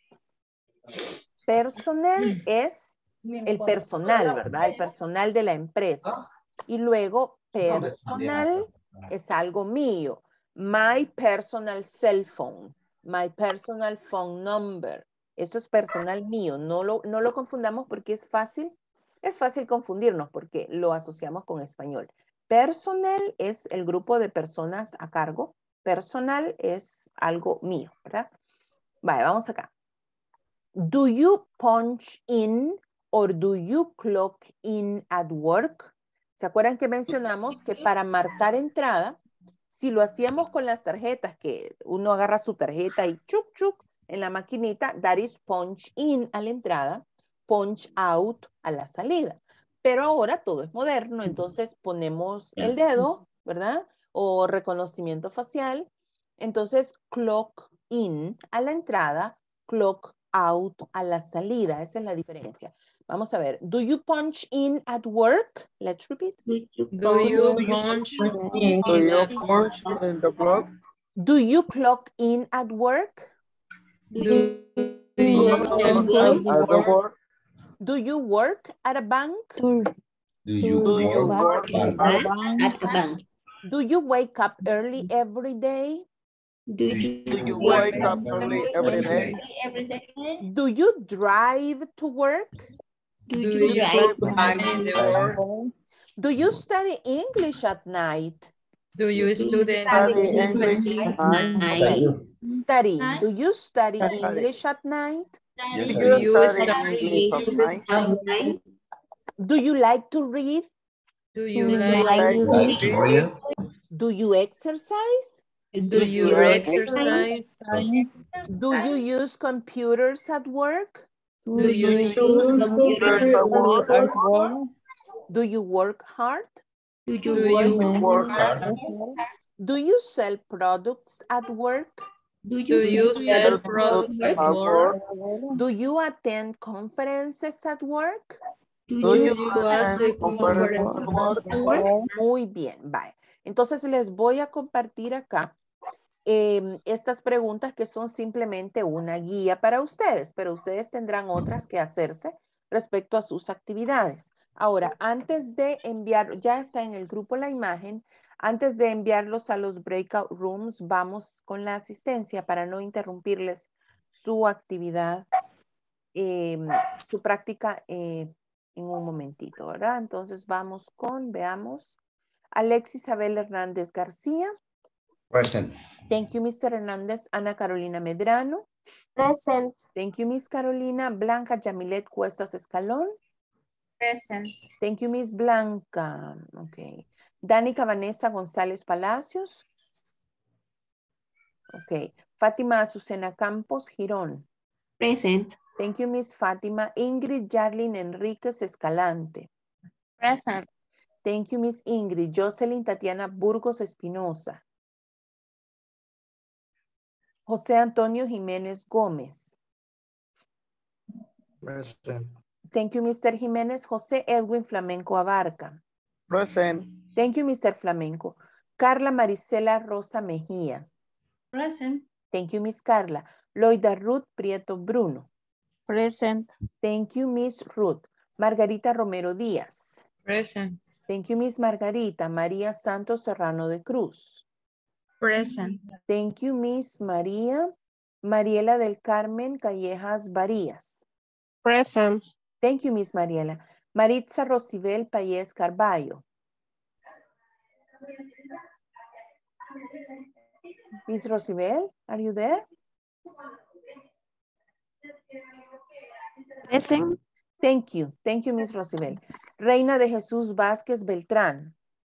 personnel es el personal, ¿verdad? El personal de la empresa. Y luego personal es algo mío. My personal cell phone. My personal phone number. Eso es personal mío. No lo confundamos porque es fácil confundirnos porque lo asociamos con español. Personnel es el grupo de personas a cargo. Personal es algo mío, ¿verdad? Vale, vamos acá. Do you punch in or do you clock in at work? ¿Se acuerdan que mencionamos que para marcar entrada, si lo hacíamos con las tarjetas, que uno agarra su tarjeta y chuc chuc en la maquinita, that is punch in a la entrada, punch out a la salida. Pero ahora todo es moderno, entonces ponemos el dedo, ¿verdad? O reconocimiento facial. Entonces, clock in a la entrada, clock out a la salida. Esa es la diferencia. Vamos a ver. Do you punch in at work? Let's repeat. Do you punch in at work? Do you clock in at work? Do you work at a bank? Do you work at a bank? Do you wake up early every day? Do you wake up early every day? Do you drive to work? Do you drive to work? Do you study English at night? Do you study English at night? Study. Do you study English at night? Do you study English at night? Do you like to read? Do you like to read? Do you exercise? Do you exercise? Do you use computers at work? Do you use computers at work? Do you work hard? Do you Work hard. Do you sell products at work? Do Do you sell products at work? Do you attend conferences at work? Do you attend conferences at work? Muy bien, bye. Entonces les voy a compartir acá estas preguntas que son simplemente una guía para ustedes, pero ustedes tendrán otras que hacerse respecto a sus actividades. Ahora, antes de enviar, ya está en el grupo la imagen, antes de enviarlos a los breakout rooms, vamos con la asistencia para no interrumpirles su actividad, su práctica en un momentito, ¿verdad? Entonces vamos con, veamos, Alexis Abel Hernández García. Present. Thank you, Mr. Hernández. Ana Carolina Medrano. Present. Thank you, Miss Carolina. Blanca Yamilet Cuestas Escalón. Present. Thank you, Miss Blanca. Okay. Danica Vanessa González Palacios. Okay. Fátima Azucena Campos Girón. Present. Thank you, Miss Fátima. Ingrid Yarlin Enríquez Escalante. Present. Thank you, Miss Ingrid. Jocelyn Tatiana Burgos Espinosa. José Antonio Jiménez Gómez. Present. Thank you, Mr. Jiménez. José Edwin Flamenco Abarca. Present. Thank you, Mr. Flamenco. Carla Marisela Rosa Mejía. Present. Thank you, Miss Carla. Loida Ruth Prieto Bruno. Present. Thank you, Miss Ruth. Margarita Romero Díaz. Present. Thank you, Miss Margarita. María Santos Serrano de Cruz. Present. Thank you, Miss María. Mariela del Carmen Callejas Varías. Present. Thank you, Miss Mariela. Maritza Rosibel Payés Carballo. Miss Rosibel, are you there? Present. Thank you. Thank you, Miss Rosibel. Reina de Jesús Vázquez Beltrán.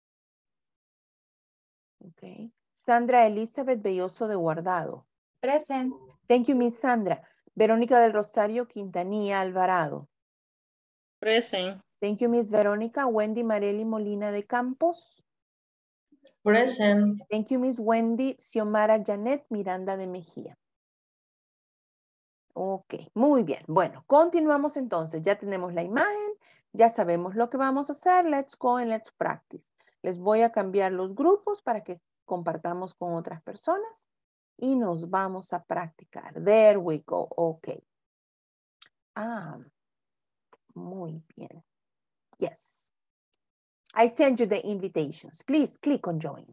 Okay. Sandra Elizabeth Belloso de Guardado. Present. Thank you, Miss Sandra. Verónica del Rosario Quintanilla Alvarado. Present. Thank you, Miss Verónica. Wendy Marely Molina de Campos. Present. Thank you, Miss Wendy Xiomara Janet Miranda de Mejía. Ok, muy bien. Bueno, continuamos entonces. Ya tenemos la imagen, ya sabemos lo que vamos a hacer. Let's go and let's practice. Les voy a cambiar los grupos para que compartamos con otras personas y nos vamos a practicar. There we go. Ok. Muy bien. Yes. I send you the invitations. Please click on join.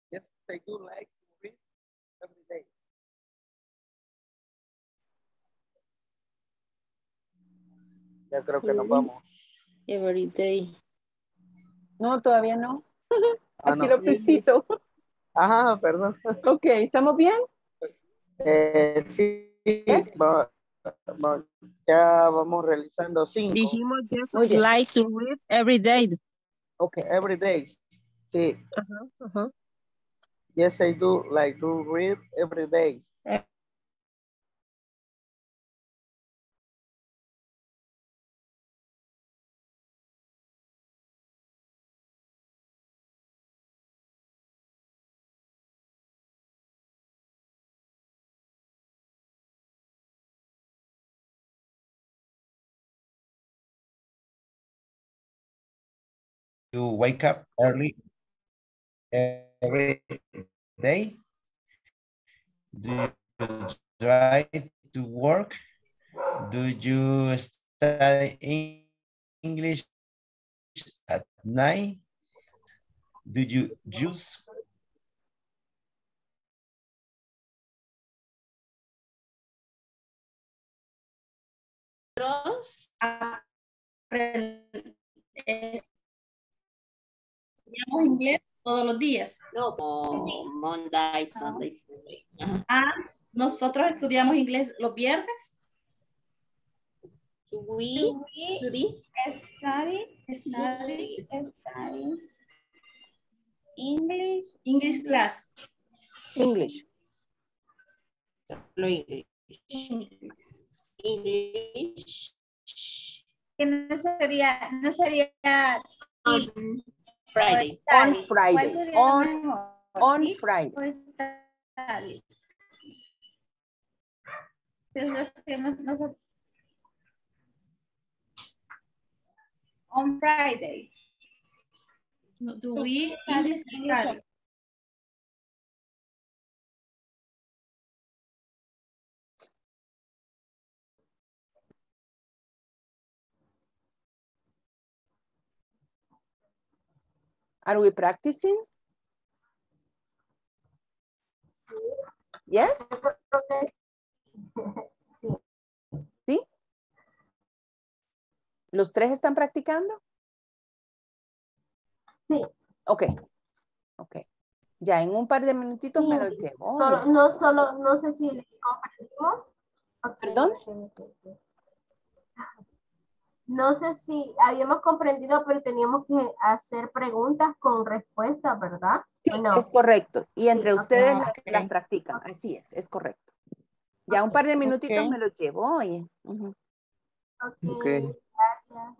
Yes, I do like to read every day. Ya creo que nos vamos. Every day. No, todavía no. Aquí no. lo pisito. Ajá, perdón. Ok, ¿estamos bien? Sí, ya vamos realizando 5. Dijimos Muy just bien. like to read every day. Okay. Every day. Sí. Ajá. Yes, I do like to read every day. You wake up early every day? Do you drive to work? Do you study English at night? Do you use estudiamos inglés todos los días? No, Monday, Sunday. Nosotros estudiamos inglés los viernes. We study English class. English. Solo English. Que no sería Friday. On Friday. ¿Cuál sería On mejor? Friday. ¿O study? Entonces, nosotros on Friday. Do we English study? Are we practicing? Yes? Sí. ¿Sí? ¿Los tres están practicando? Sí. Ok. Ok. Ya en un par de minutitos Sí, me los llevo. no sé si le comprendimos. Okay. ¿Perdón? No sé si habíamos comprendido, pero teníamos que hacer preguntas con respuesta, ¿verdad? Sí, no? es correcto. Y entre Sí, ustedes ok. las practican. Así es correcto. Ya un par de minutitos Ok. me los llevo. Oye. Ujú. Ok, gracias.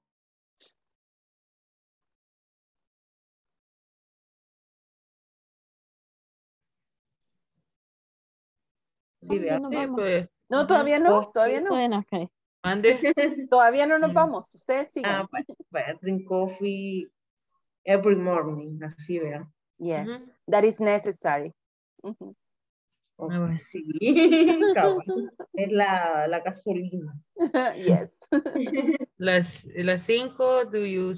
Sí, vea. nos Sí, vamos. pues. No, todavía no, todavía no. Bueno, ok. Mande. Todavía no nos vamos. Ustedes sigan. Vaya, drink coffee every morning, así, vea. Yes, that is necessary. Ujú. Sí, cabal. Es la gasolina. Yes. Las 5, do you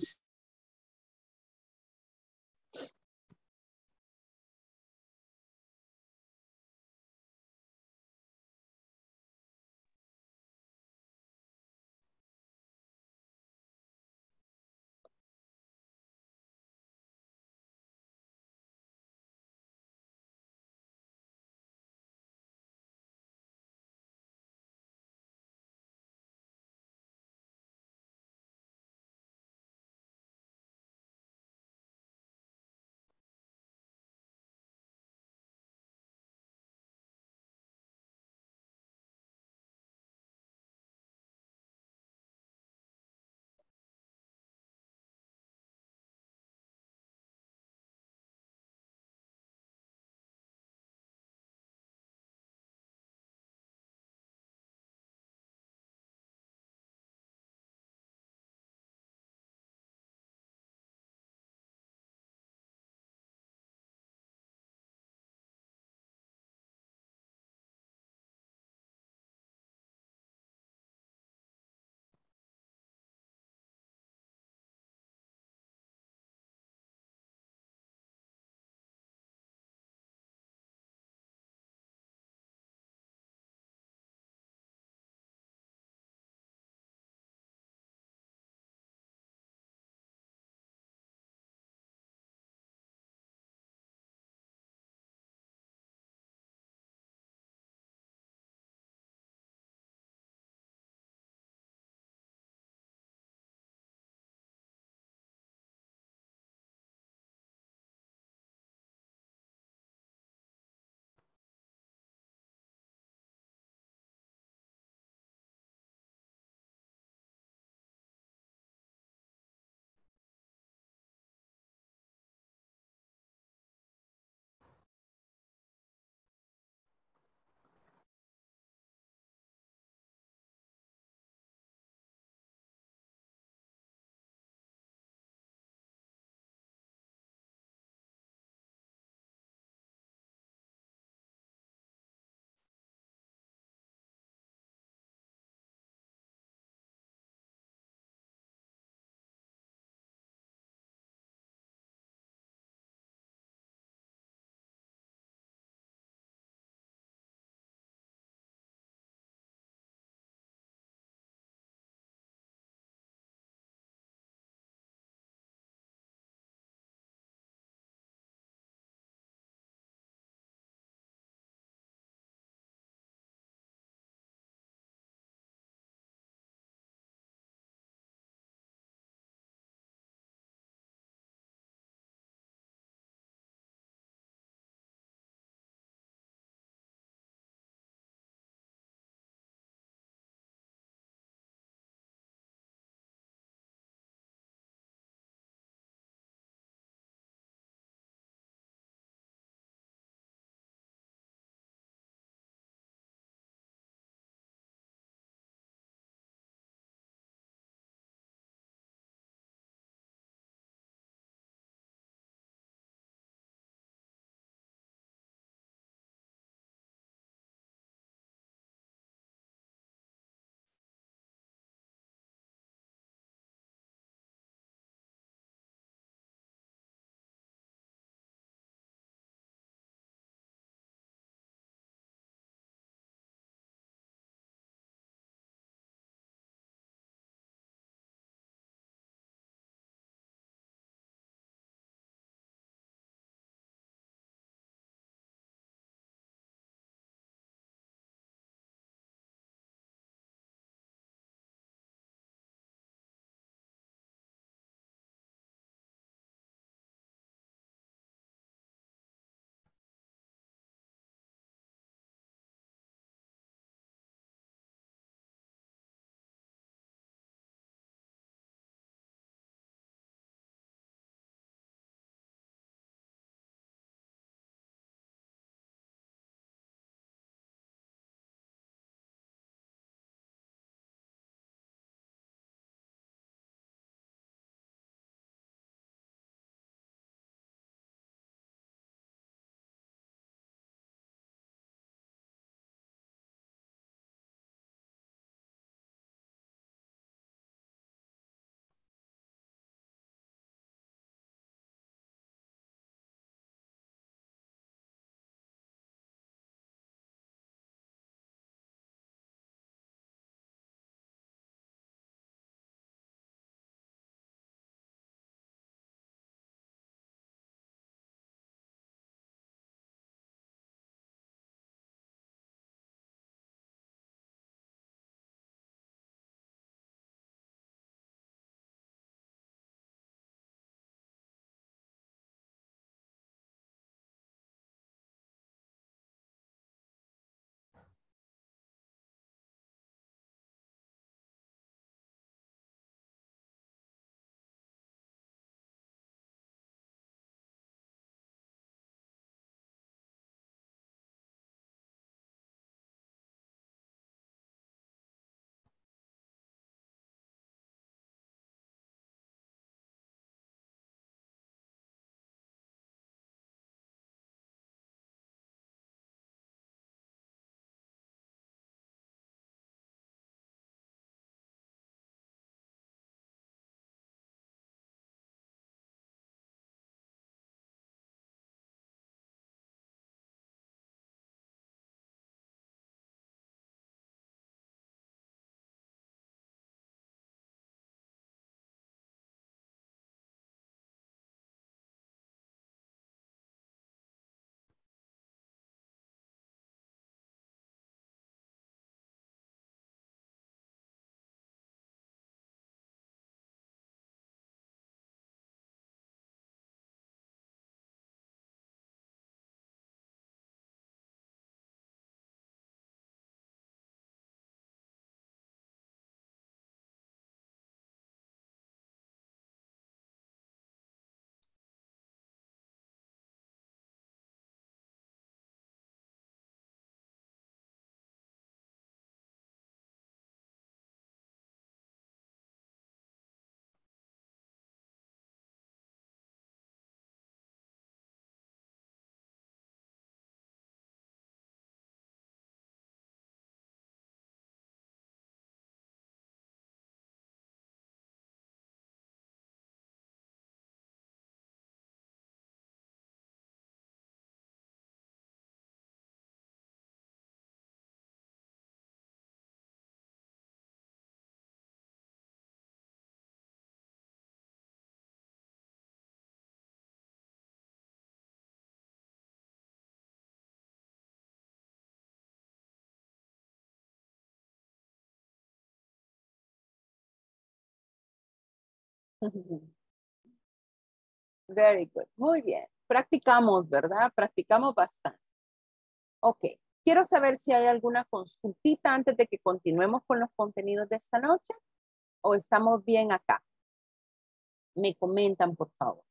Very good. Muy bien. Practicamos, ¿verdad? Practicamos bastante. Ok. Quiero saber si hay alguna consultita antes de que continuemos con los contenidos de esta noche. ¿O estamos bien acá? Me comentan, por favor.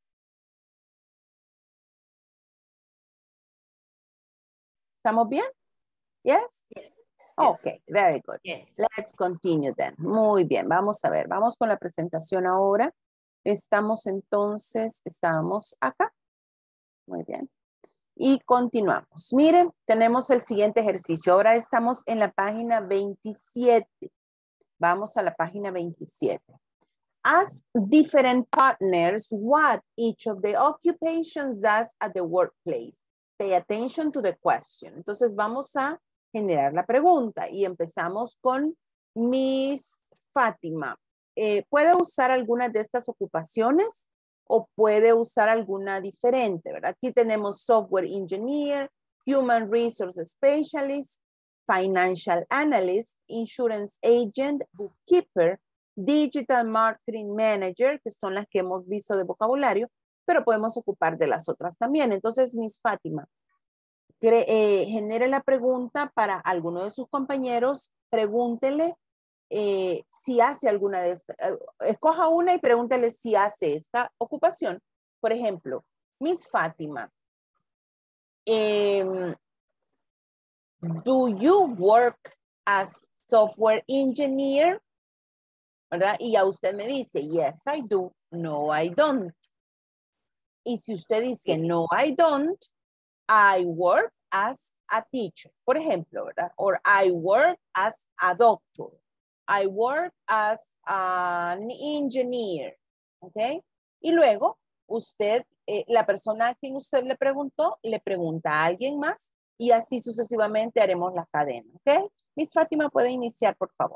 ¿Estamos bien? Yes? Okay, very good. Yes. Let's continue then. Muy bien, vamos a ver. Vamos con la presentación ahora. Estamos estábamos acá. Muy bien. Y continuamos. Miren, tenemos el siguiente ejercicio. Ahora estamos en la página 27. Vamos a la página 27. Ask different partners what each of the occupations does at the workplace. Pay attention to the question. Entonces vamos a generar la pregunta y empezamos con Miss Fátima. ¿Puede usar alguna de estas ocupaciones o puede usar alguna diferente, ¿verdad? Aquí tenemos Software Engineer, Human Resource Specialist, Financial Analyst, Insurance Agent, Bookkeeper, Digital Marketing Manager, que son las que hemos visto de vocabulario, pero podemos ocupar de las otras también. Entonces, Miss Fátima, genere la pregunta para alguno de sus compañeros, pregúntele si hace alguna de estas, escoja una y pregúntele si hace esta ocupación. Por ejemplo, Miss Fátima, do you work as software engineer? ¿Verdad? Y a usted me dice, yes, I do. No, I don't. Y si usted dice, no, I don't, I work as a teacher, por ejemplo, ¿verdad? Or I work as a doctor. I work as an engineer. ¿Ok? Y luego, usted, la persona a quien usted le preguntó, le pregunta a alguien más y así sucesivamente haremos la cadena. ¿Ok? Miss Fátima, puede iniciar, por favor.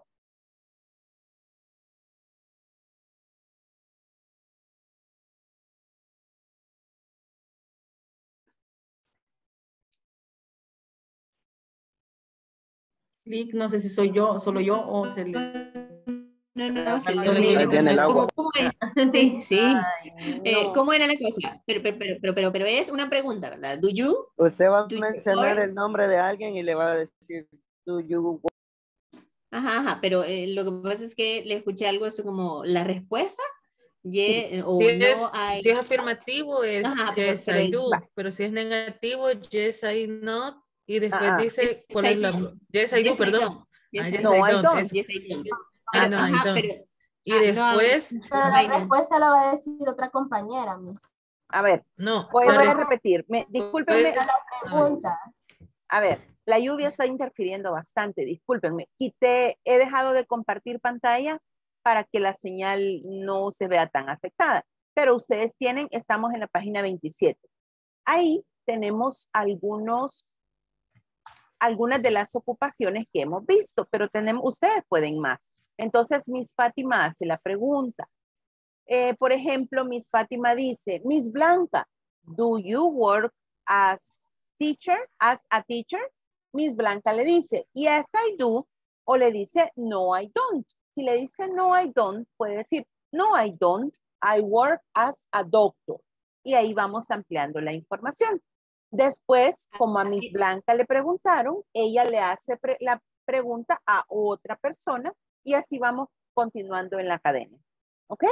Clic, no sé si soy yo, solo yo o se le... No, se Ahí tiene el agua. ¿Cómo es? Sí, sí. No. ¿Cómo era la cosa? Pero es una pregunta, ¿verdad? Do you? Usted va a Do you mencionar work? el nombre de alguien y le va a decir, do you work? Ajá, pero lo que pasa es que le escuché algo así como la respuesta, o Si no es, hay. si es afirmativo es Ajá, yes, I do. Pero si es negativo, yes, I not. Y después dice, Yes, ¿cuál I es la? don't. Yes, I do, perdón. Yes, Yes, No, I I don't. don't. Eso. Yes, I don't. Ah, no, I Ajá, don't. pero... Y después... Pero la respuesta la va a decir otra compañera, Miss. A ver, no, voy a repetir. Discúlpenme. La pregunta. A ver, la lluvia está interfiriendo bastante, discúlpenme. He dejado de compartir pantalla para que la señal no se vea tan afectada. Pero ustedes estamos en la página 27. Ahí tenemos algunas de las ocupaciones que hemos visto, pero ustedes pueden más. Entonces, Miss Fátima hace la pregunta. Por ejemplo, Miss Fátima dice, Miss Blanca, do you work as a teacher? Miss Blanca le dice, yes, I do. O le dice, no, I don't. Si le dice, no, I don't, puede decir, no, I don't. I work as a doctor. Y ahí vamos ampliando la información. Después, como a Miss Blanca le preguntaron, ella le hace la pregunta a otra persona y así vamos continuando en la cadena. ¿Ok?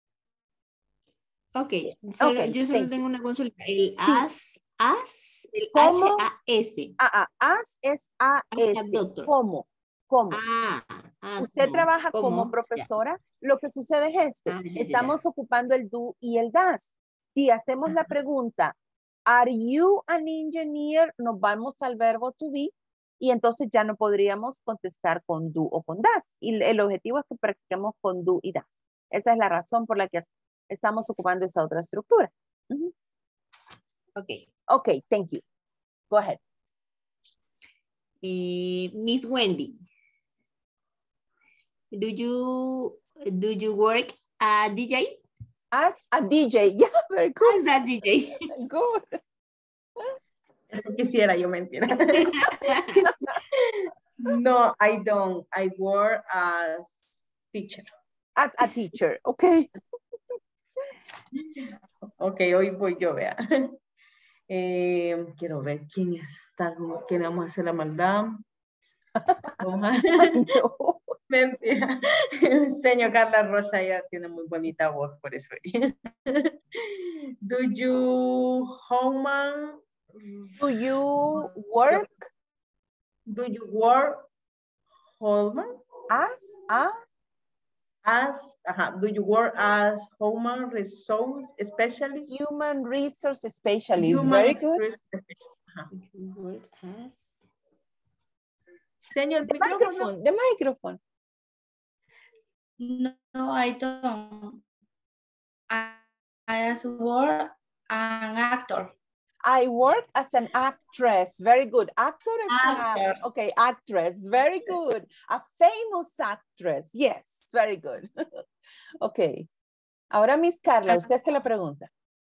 Ok, yo solo tengo una consulta. El el ¿Cómo? H-A-S. As es A-S. ¿Cómo? ¿Cómo? Usted trabaja como profesora. Lo que sucede es estamos ocupando el do y el das. Si hacemos la pregunta, ¿are you an engineer? Nos vamos al verbo to be y entonces ya no podríamos contestar con do o con das. Y el objetivo es que practiquemos con do y das. Esa es la razón por la que estamos ocupando esa otra estructura. Ok, thank you. Go ahead. Miss Wendy, do you work a DJ? As a DJ, yeah, very good. As a DJ. Good. Eso quisiera yo mentir. No, I don't. I work as teacher. As a teacher, okay. Ok, hoy voy yo, vea. Quiero ver quién está, quién vamos a hacer la maldad. Vamos a... No. Mentira. Señor Carla Rosa ya tiene muy bonita voz, por eso. Do you homework? Do you work Do you work homework? Do you work as human resource specialist? Human resource specialist. Very good. Work as... Señor, the microphone. The microphone. No, I don't. I work an actor. I work as an actress. Very good. Actor is Actress. okay, actress. Very good. A famous actress. Yes, very good. Okay. Ahora, Miss Carla, usted hace la pregunta.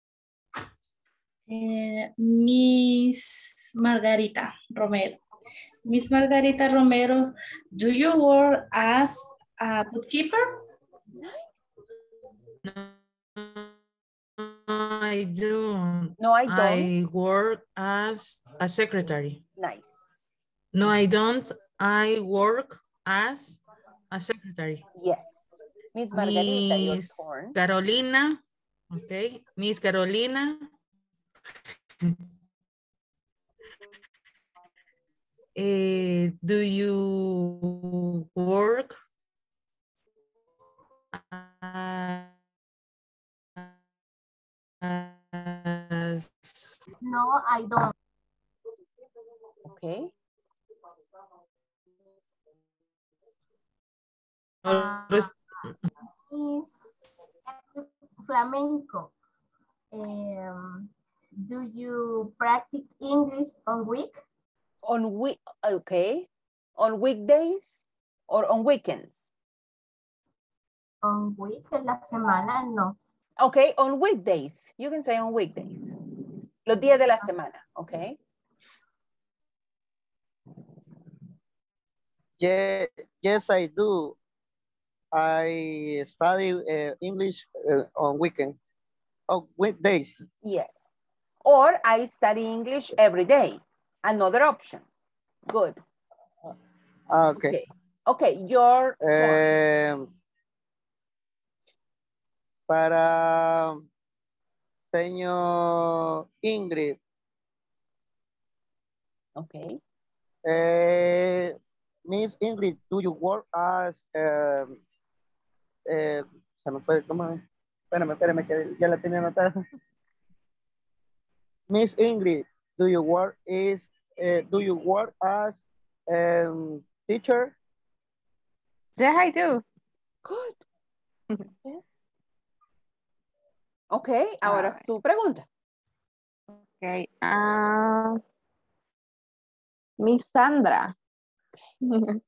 Miss Margarita Romero. Miss Margarita Romero, do you work as a bookkeeper? I don't. No, I don't. I work as a secretary. Nice. No, I don't. I work as a secretary. Yes. Miss Margarita, your Miss turn. Carolina. Okay. Miss Carolina. Do you work No, I don't. Okay. Is flamenco. Do you practice English on week? Okay. On weekdays or on weekends? On week, en la semana, no. Okay, on weekdays. You can say on weekdays. Los días de la semana, okay? Yes, I do. I study English on weekends, on weekdays. Yes. Or I study English every day. Another option. Good. Okay. Okay, your turn. Para señor Ingrid. Okay. Miss Ingrid, do you work as se me puede tomar. Espérame, que ya la tenía anotada. Miss Ingrid, do you work as teacher? Yeah, I do. Good. Okay, ahora su pregunta. Okay. Miss Sandra. Do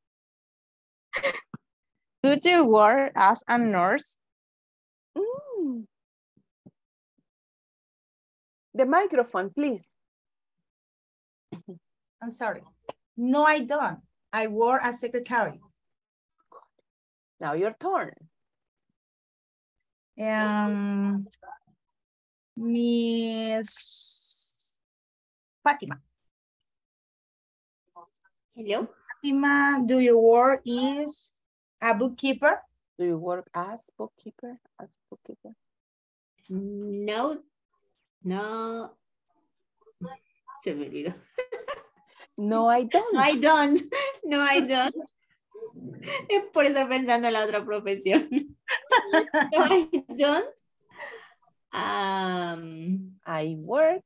you work as a nurse? The microphone, please. I'm sorry. No, I don't. I work as secretary. Now your turn. Miss Fatima. Hello. Fatima, do you work as a bookkeeper? Do you work as bookkeeper? No. Se me olvidó. No, I don't. No, I don't. No, I don't. Es por estar pensando en la otra profesión. No, I don't. I work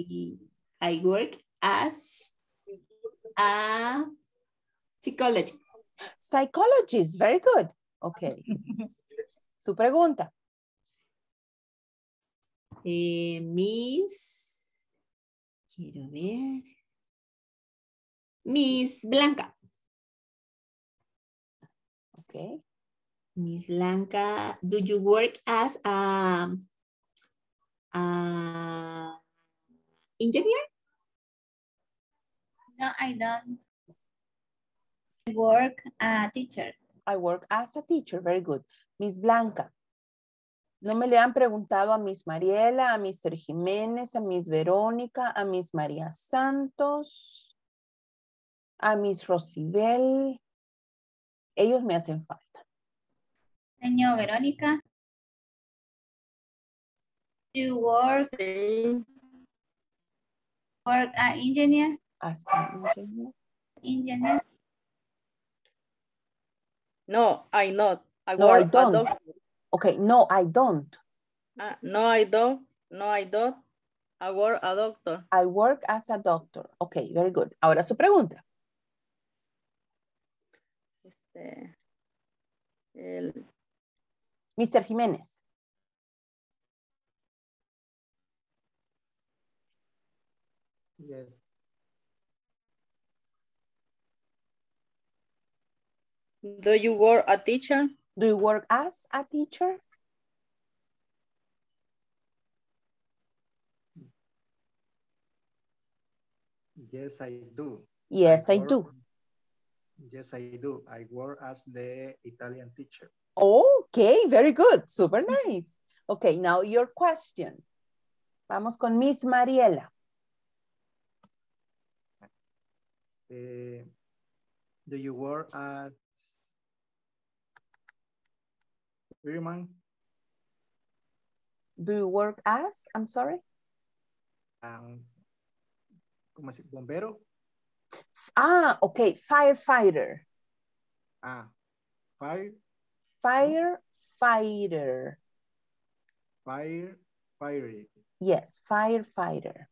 as a psychologist. Psychologist, very good. Okay. Su pregunta. Quiero ver. Miss Blanca. Okay. Miss Blanca, do you work as a engineer? No, I don't. I work as a teacher. I work as a teacher. Very good. Miss Blanca, No me le han preguntado a Miss Mariela, a Mr. Jiménez, a Miss Verónica, a Miss María Santos, a Miss Rosibel. Ellos me hacen falta. Señor Verónica. You work as engineer. As an engineer. Engineer. No, I not. I No, I work a don't. doctor. Okay, no, I don't. No, I don't. No, I don't. I work a doctor. I work as a doctor. Okay, very good. Ahora su pregunta. Mr. Jiménez. Yes. Do you work a teacher? Do you work as a teacher? Yes, I do. Yes, I do. Yes, I do. I work as the Italian teacher. Okay, very good. Super nice. Okay, now your question. Vamos con Miss Mariela. Do you work at fireman? Do you work as? I'm sorry. ¿Cómo se dice? Bombero. Ah, okay, firefighter. Firefighter. Firefighter. Yes, firefighter.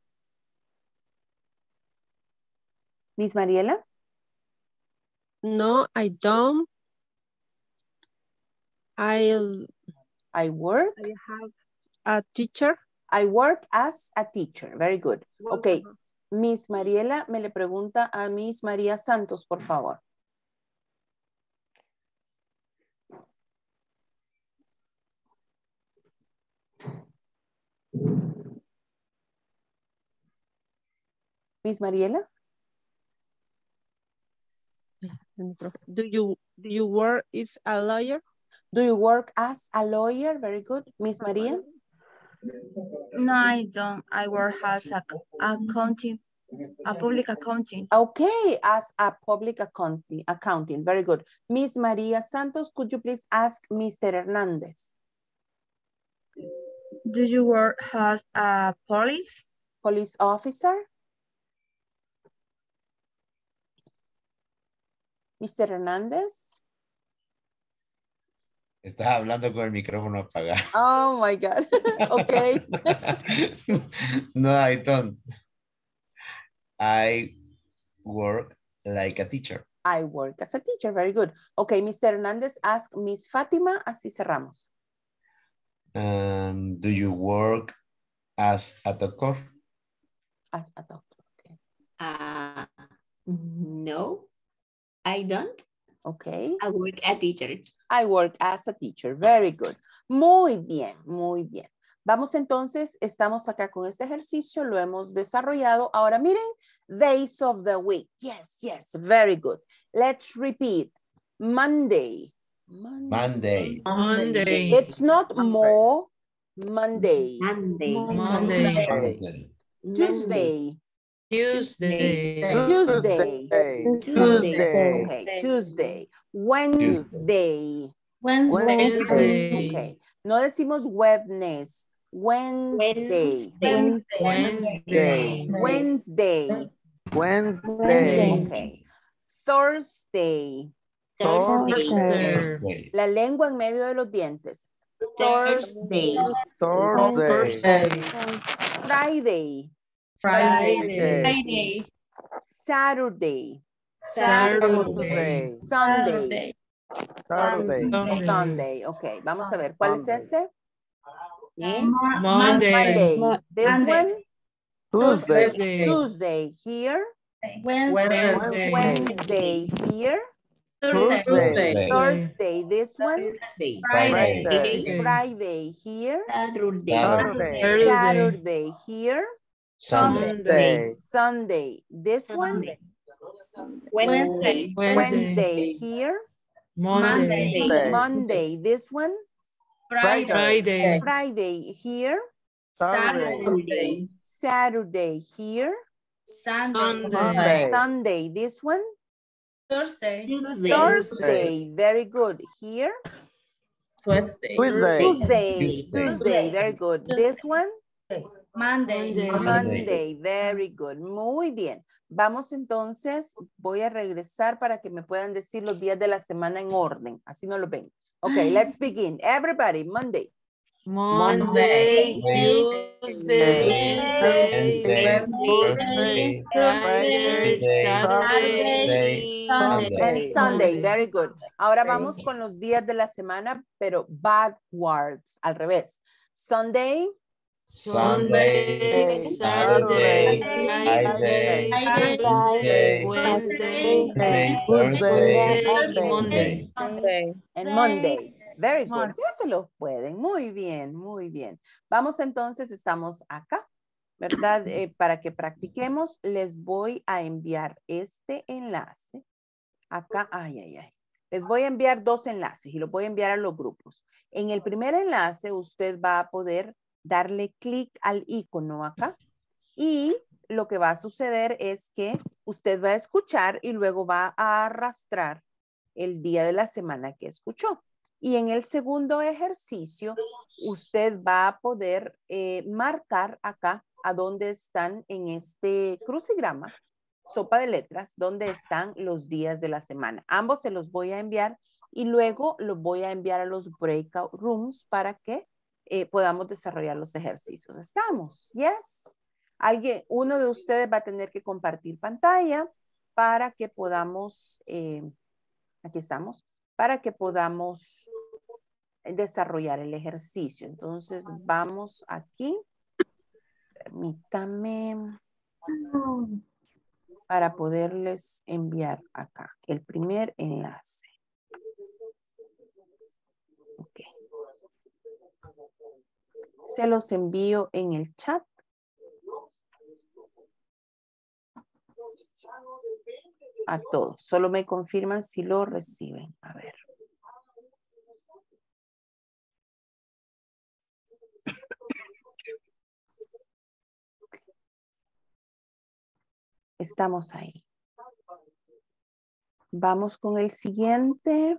Miss Mariela? No, I don't. I work. I have a teacher. I work as a teacher. Very good. Okay. Miss Mariela me le pregunta a Miss María Santos, por favor. Miss Mariela? Do you work as a lawyer? Do you work as a lawyer? Very good. Miss Maria? No, I don't. I work as a public accounting. Okay, as a public accounting. Very good. Miss Maria Santos, could you please ask Mr. Hernandez? Do you work as a police officer? Mr. Hernandez? Estás hablando con el micrófono apagado. Oh my God. Okay. No, I don't. I work like a teacher. I work as a teacher. Very good. Okay, Mr. Hernandez, ask Miss Fátima, así cerramos. Do you work as a doctor? As a doctor, okay. No, I don't. Okay. I work as a teacher. I work as a teacher. Very good. Muy bien, muy bien. Vamos entonces, estamos acá con este ejercicio, lo hemos desarrollado. Ahora miren, days of the week. Yes, yes, very good. Let's repeat. Monday. Monday. It's not more. Monday. Tuesday. Tuesday. Okay, Tuesday. Wednesday. Okay. No decimos Wednesday. Wednesday. Okay. Thursday. La lengua en medio de los dientes. Thursday. Friday. Saturday. Sunday. Okay, vamos a ver. ¿Cuál es ese? Monday. This one? Tuesday. Here? Wednesday. Here? Thursday. This one? Friday. Here? Saturday. Here? Sunday. This one? Wednesday. Here? Monday. This one? Friday. Friday here. Saturday. Saturday here. Sunday. Sunday. This one. Thursday. Thursday. Very good. Here. Tuesday. Very good. This one. Monday. Very good. Muy bien. Vamos entonces, voy a regresar para que me puedan decir los días de la semana en orden. Así no lo ven. Okay, let's begin. Everybody, Monday. Monday, Tuesday, Wednesday, Thursday, Saturday, and Sunday. Very good. Ahora vamos con los días de la semana, pero backwards, al revés. Sunday, Saturday, Friday, Wednesday, Thursday, y Monday. And Monday. Very good. Ya se los pueden. Muy bien, muy bien. Vamos entonces, estamos acá, ¿verdad? Para que practiquemos, les voy a enviar este enlace. Acá, les voy a enviar dos enlaces y los voy a enviar a los grupos. En el primer enlace, usted va a poder darle clic al icono acá y lo que va a suceder es que usted va a escuchar y luego va a arrastrar el día de la semana que escuchó. Y en el segundo ejercicio, usted va a poder marcar acá a dónde están en este crucigrama, sopa de letras, dónde están los días de la semana. Ambos se los voy a enviar y luego los voy a enviar a los breakout rooms para que podamos desarrollar los ejercicios. ¿Estamos? Yes. Uno de ustedes va a tener que compartir pantalla para que podamos, aquí estamos, para que podamos desarrollar el ejercicio. Entonces vamos aquí. Permítame para poderles enviar acá el primer enlace. Ok. Se los envío en el chat. A todos. Solo me confirman si lo reciben. A ver. Estamos ahí. Vamos con el siguiente.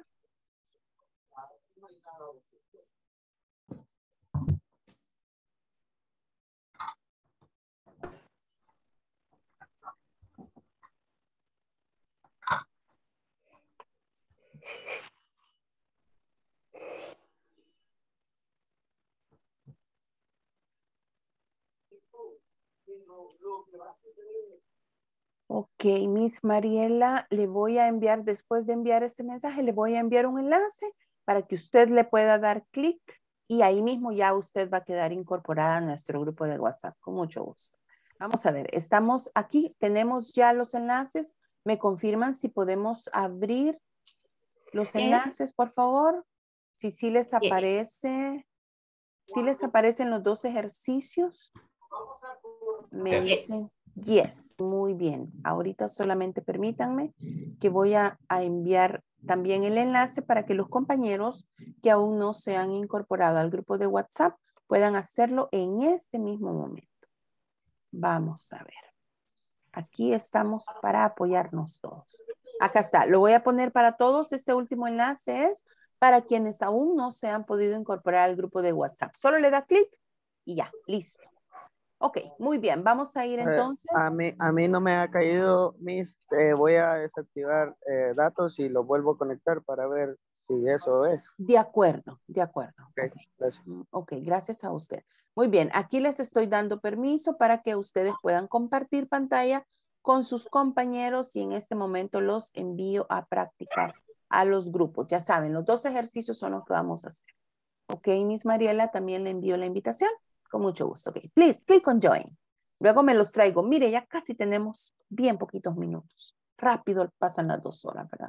Ok, Miss Mariela, le voy a enviar, después de enviar este mensaje, le voy a enviar un enlace para que usted le pueda dar clic y ahí mismo ya usted va a quedar incorporada a nuestro grupo de WhatsApp, con mucho gusto. Vamos a ver, estamos aquí, tenemos ya los enlaces. ¿Me confirman si podemos abrir los enlaces, por favor? Si sí les aparece, si les aparecen los dos ejercicios. Me dicen, yes, muy bien. Ahorita solamente permítanme que voy a enviar también el enlace para que los compañeros que aún no se han incorporado al grupo de WhatsApp puedan hacerlo en este mismo momento. Vamos a ver. Aquí estamos para apoyarnos todos. Acá está. Lo voy a poner para todos. Este último enlace es para quienes aún no se han podido incorporar al grupo de WhatsApp. Solo le da clic y ya, listo. Ok, muy bien. Vamos a ir entonces. A mí no me ha caído, Miss. Voy a desactivar datos y lo vuelvo a conectar para ver si eso es. De acuerdo, de acuerdo. Okay, gracias. Ok, gracias a usted. Muy bien, aquí les estoy dando permiso para que ustedes puedan compartir pantalla con sus compañeros y en este momento los envío a practicar a los grupos. Ya saben, los dos ejercicios son los que vamos a hacer. Ok, Miss Mariela, también le envío la invitación. Con mucho gusto. Ok, please, click on join. Luego me los traigo. Mire, ya casi tenemos bien poquitos minutos. Rápido pasan las 2 horas, ¿verdad?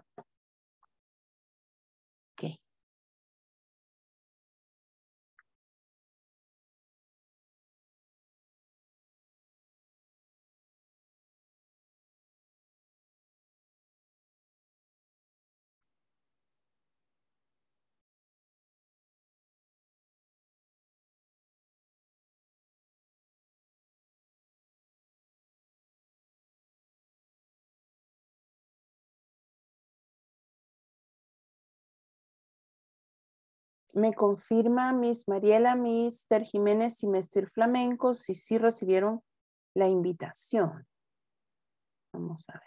Ok. Me confirma Miss Mariela, Mr. Jiménez y Mr. Flamenco si sí recibieron la invitación. Vamos a ver.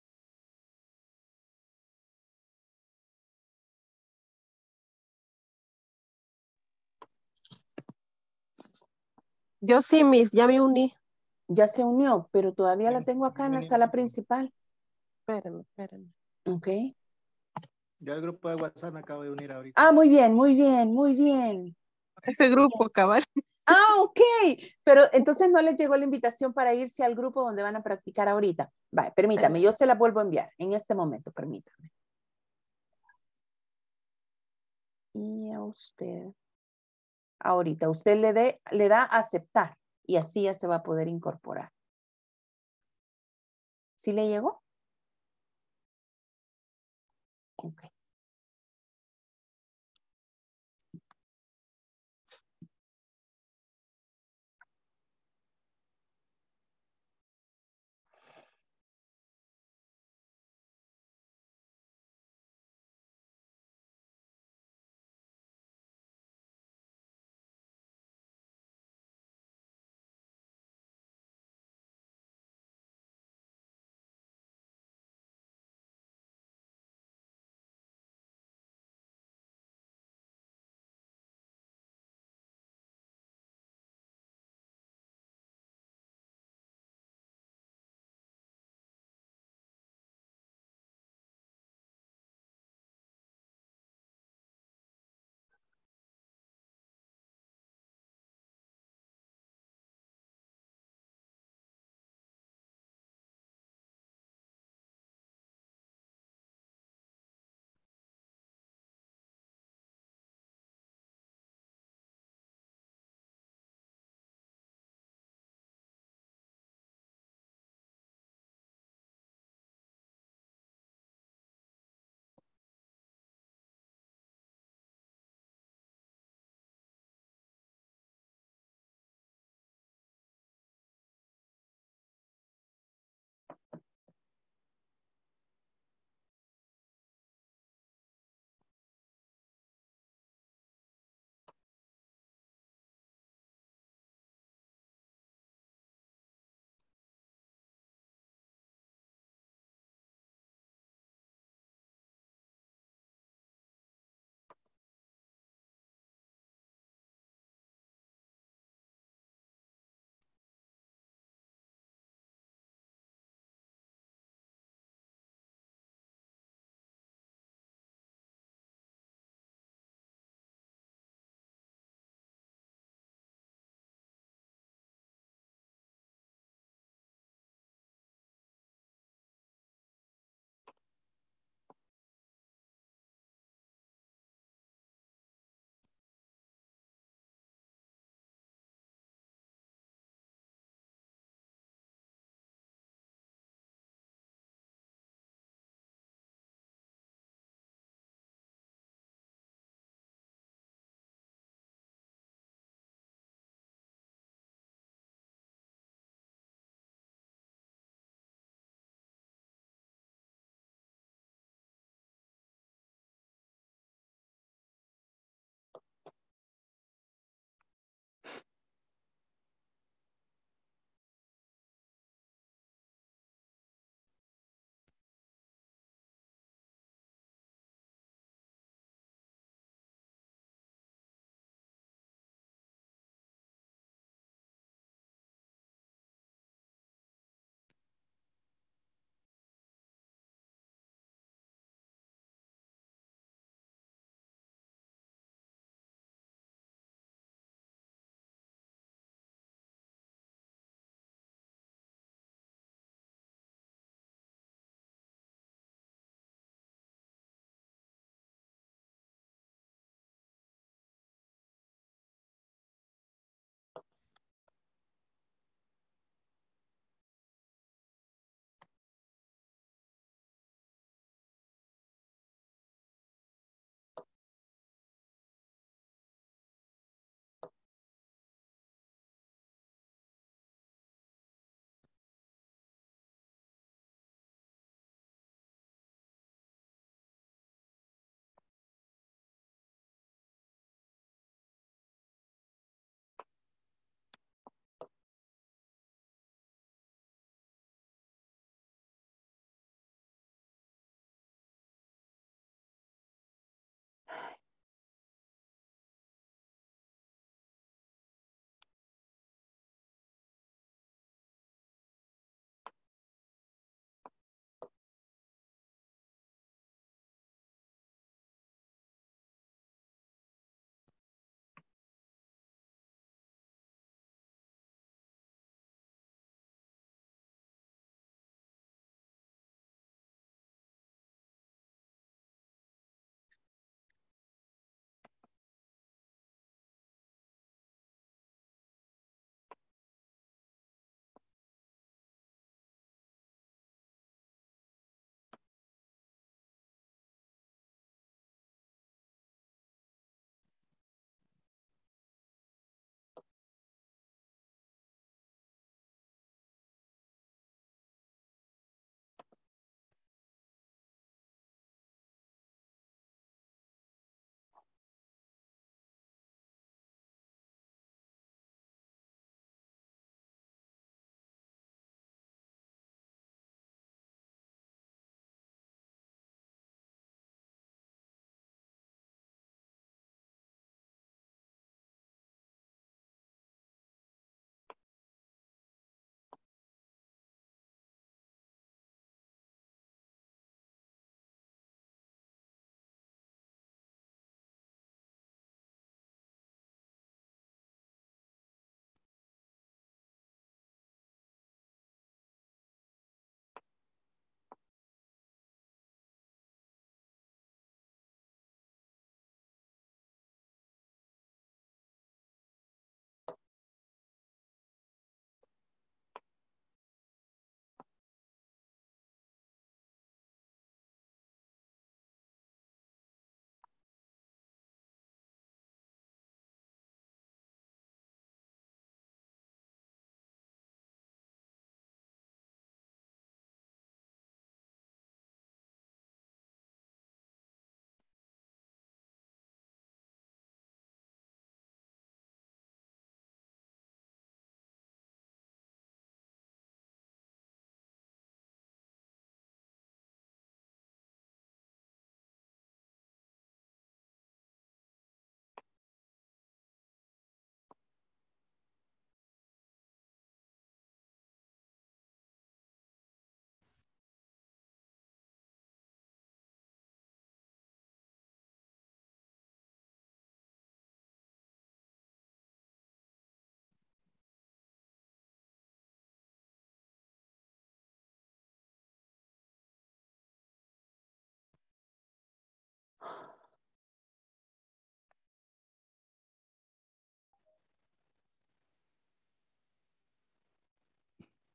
Yo sí, Miss, ya me uní. Ya se unió, pero todavía la tengo acá en la sala principal. Espérame. Ok. Yo al grupo de WhatsApp me acabo de unir ahorita. Ah, muy bien, muy bien, muy bien. Ese grupo, cabal. Ah, ok. Pero entonces no les llegó la invitación para irse al grupo donde van a practicar ahorita. Vale, permítame, yo se la vuelvo a enviar en este momento, permítame. Y a usted. Ahorita, usted le da a aceptar y así ya se va a poder incorporar. ¿Sí le llegó? Ok.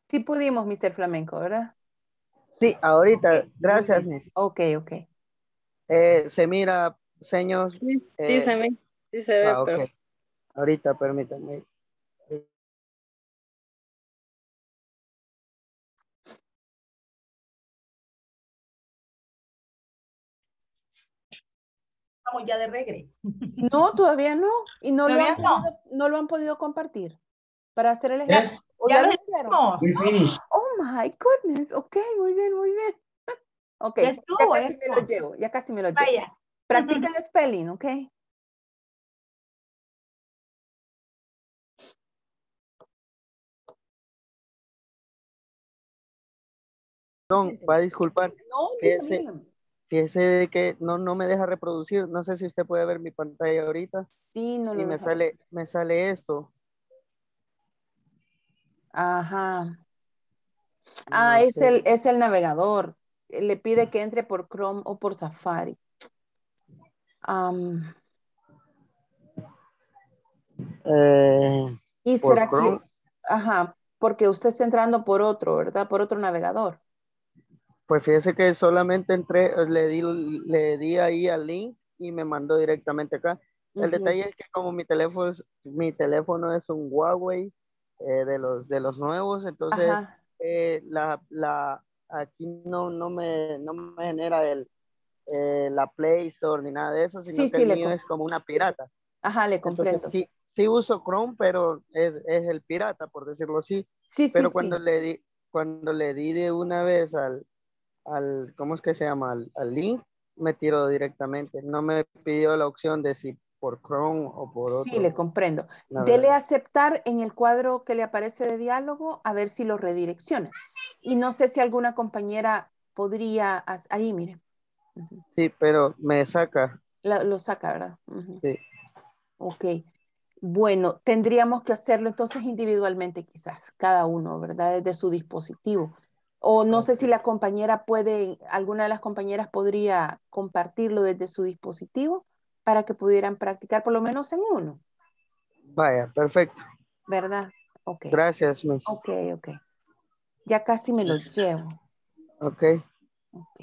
Sí pudimos, Mr. Flamenco, ¿verdad? Sí, ahorita, Muy gracias, bien. Miss. Ok. Se mira, señor. Sí se ve, sí se ve, Ok. pero Ahorita, permítanme. Estamos ya de regreso. No, todavía no. Y no Todavía no lo han podido compartir para hacer el ejemplo. Yes, ¿O Ya ya lo lo hicieron? hicimos. we finished. Oh my goodness. Ok, muy bien, muy bien. Ok, Ya ya estuvo, casi me lo llevo, ya casi me lo llevo. Vaya. Practiquen spelling, ok. Perdón, va a disculpar. No, Fíjese, dígame. fíjese de que no me deja reproducir. No sé si usted puede ver mi pantalla ahorita. Sí, no Y lo deja. me sale esto. Ajá. No Es sé. es el navegador. Le pide que entre por Chrome o por Safari. ¿Y Por será Chrome. que, ajá, porque usted está entrando por otro, ¿verdad? Por otro navegador. Pues fíjese que solamente entré, le di ahí al link y me mandó directamente acá. El Ujú. detalle es que como mi teléfono es un Huawei de los nuevos, entonces Ajá. aquí no me genera la Play Store ni nada de eso, Sí, sino que el le mío es como una pirata. Ajá, le Entonces comprendo. sí uso Chrome, pero es el pirata, por decirlo así. Sí, Pero sí. cuando le di de una vez ¿cómo es que se llama? Al link, me tiró directamente. No me pidió la opción de si por Chrome o por Sí, le otro comprendo. Dele navegador. a aceptar en el cuadro que le aparece de diálogo a ver si lo redirecciona. Y no sé si alguna compañera podría, ahí, mire, Sí, pero me saca. lo saca, ¿verdad? Ujú. Sí. Ok. Bueno, tendríamos que hacerlo entonces individualmente quizás, cada uno, ¿verdad? Desde su dispositivo. O no sé si la compañera puede, alguna de las compañeras podría compartirlo desde su dispositivo para que pudieran practicar por lo menos en uno, Vaya, perfecto. ¿verdad? Ok. Gracias, Miss. Ok. Ya casi me lo llevo. Ok. Ok.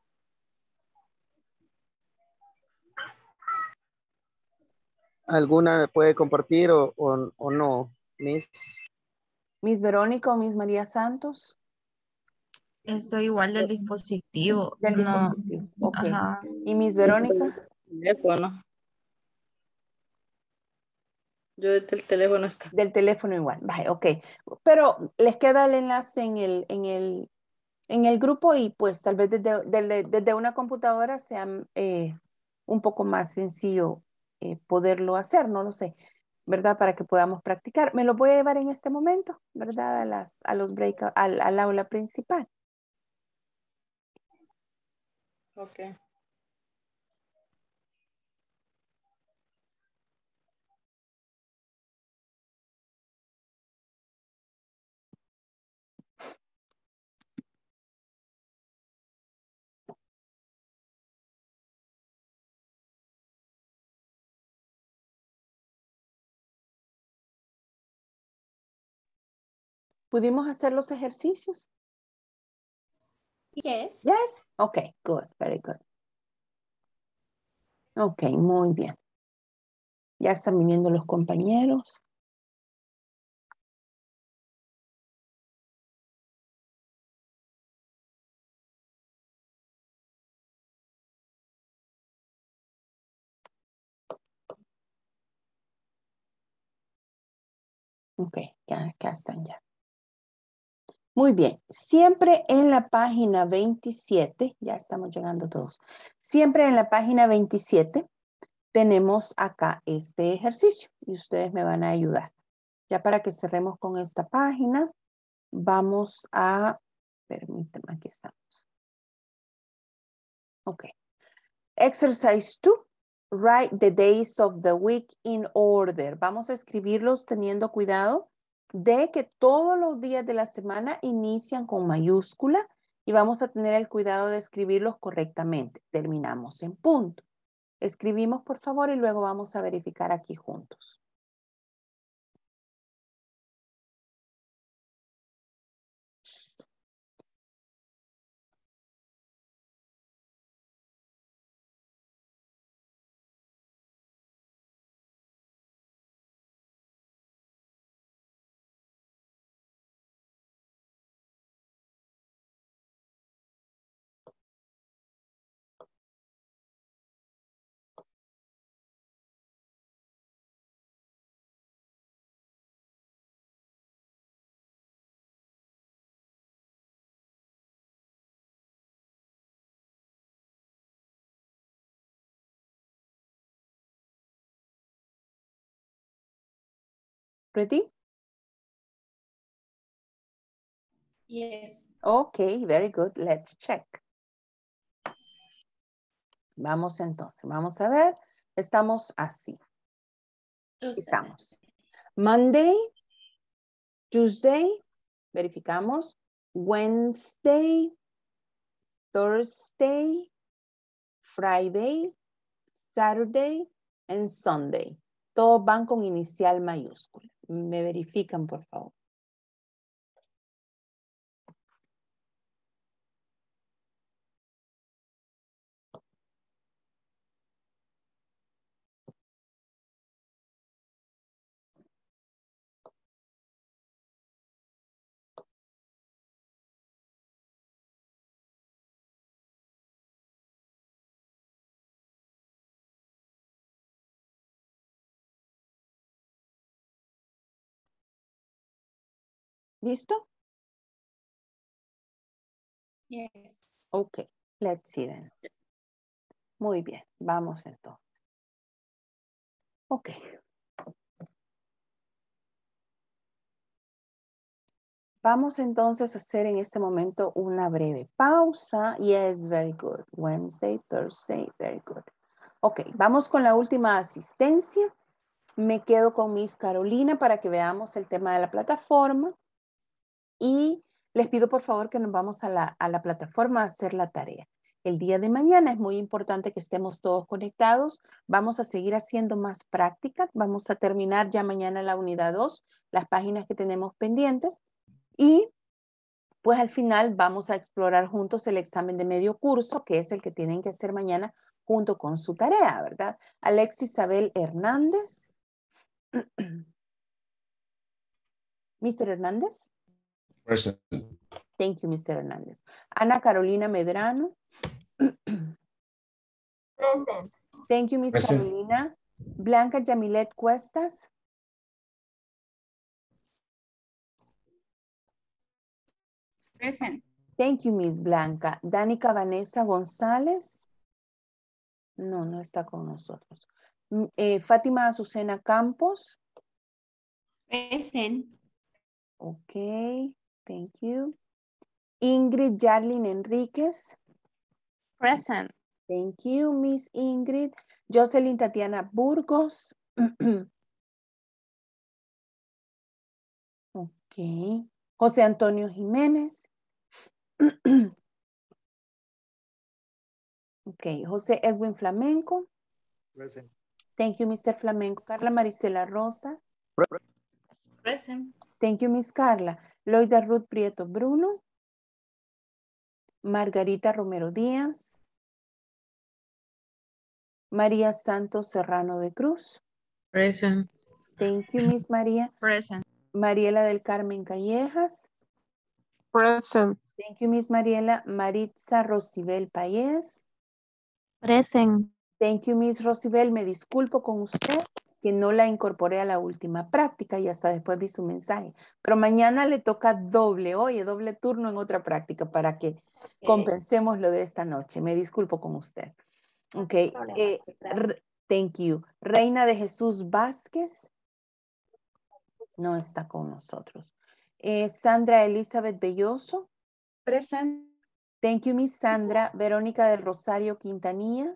¿Alguna puede compartir o no, Miss? Miss Verónica o Miss María Santos. Estoy igual del dispositivo. Del No. dispositivo. Ok. Ajá. ¿Y Miss Verónica? teléfono. Yo desde el teléfono está. Del teléfono igual. Vale, ok. Pero les queda el enlace en el grupo y pues tal vez desde una computadora sea un poco más sencillo poderlo hacer, no lo sé, ¿verdad? Para que podamos practicar. Me lo voy a llevar en este momento, ¿verdad? A los al aula principal. Ok. ¿Pudimos hacer los ejercicios? Yes. Yes. Ok, good, very good. Ok, muy bien. Ya están viniendo los compañeros. Ok, ya están ya. Muy bien, siempre en la página 27, ya estamos llegando todos, siempre en la página 27 tenemos acá este ejercicio y ustedes me van a ayudar. Ya para que cerremos con esta página, vamos a, permítanme, aquí estamos. Ok. Exercise 2, write the days of the week in order. Vamos a escribirlos teniendo cuidado de que todos los días de la semana inician con mayúscula y vamos a tener el cuidado de escribirlos correctamente. Terminamos en punto. Escribimos, por favor, y luego vamos a verificar aquí juntos. Ready? Yes. Okay, very good. Let's check. Vamos entonces, vamos a ver. Estamos así. Estamos. Monday, Tuesday, verificamos. Wednesday, Thursday, Friday, Saturday and Sunday. Todos van con inicial mayúscula. Me verifican, por favor. ¿Listo? Yes. Ok, let's see then. Muy bien, vamos entonces. Ok. Vamos entonces a hacer en este momento una breve pausa. Yes, very good. Wednesday, Thursday, very good. Ok, vamos con la última asistencia. Me quedo con Miss Carolina para que veamos el tema de la plataforma. Y les pido por favor que nos vamos a la plataforma a hacer la tarea. El día de mañana es muy importante que estemos todos conectados. Vamos a seguir haciendo más prácticas. Vamos a terminar ya mañana la unidad 2, las páginas que tenemos pendientes. Y pues al final vamos a explorar juntos el examen de medio curso, que es el que tienen que hacer mañana junto con su tarea, ¿verdad? Alexis Isabel Hernández. Mr. Hernández. Present. Thank you, Mr. Hernández. Ana Carolina Medrano. Present. Thank you, Miss Present. Carolina. Blanca Yamilet Cuestas. Present. Thank you, Miss Blanca. Danica Vanessa González. No, no está con nosotros. Fátima Azucena Campos. Present. Ok, thank you. Ingrid Yarlin Enríquez. Present. Thank you, Miss Ingrid. Jocelyn Tatiana Burgos. Ok. José Antonio Jiménez. Ok. José Edwin Flamenco. Present. Thank you, Mr. Flamenco. Carla Marisela Rosa. Present. Thank you, Miss Carla. Loida Ruth Prieto Bruno. Margarita Romero Díaz. María Santos Serrano de Cruz. Present. Thank you, Miss María. Present. Mariela del Carmen Callejas. Present. Thank you, Miss Mariela. Maritza Rosibel Payés. Present. Thank you, Miss Rosibel. Me disculpo con usted que no la incorporé a la última práctica y hasta después vi su mensaje. Pero mañana le toca doble, oye, doble turno en otra práctica para que compensemos lo de esta noche. Me disculpo con usted. Ok. Thank you. Reina de Jesús Vázquez. No está con nosotros. Sandra Elizabeth Belloso. Present. Thank you, Miss Sandra. Verónica del Rosario Quintanilla.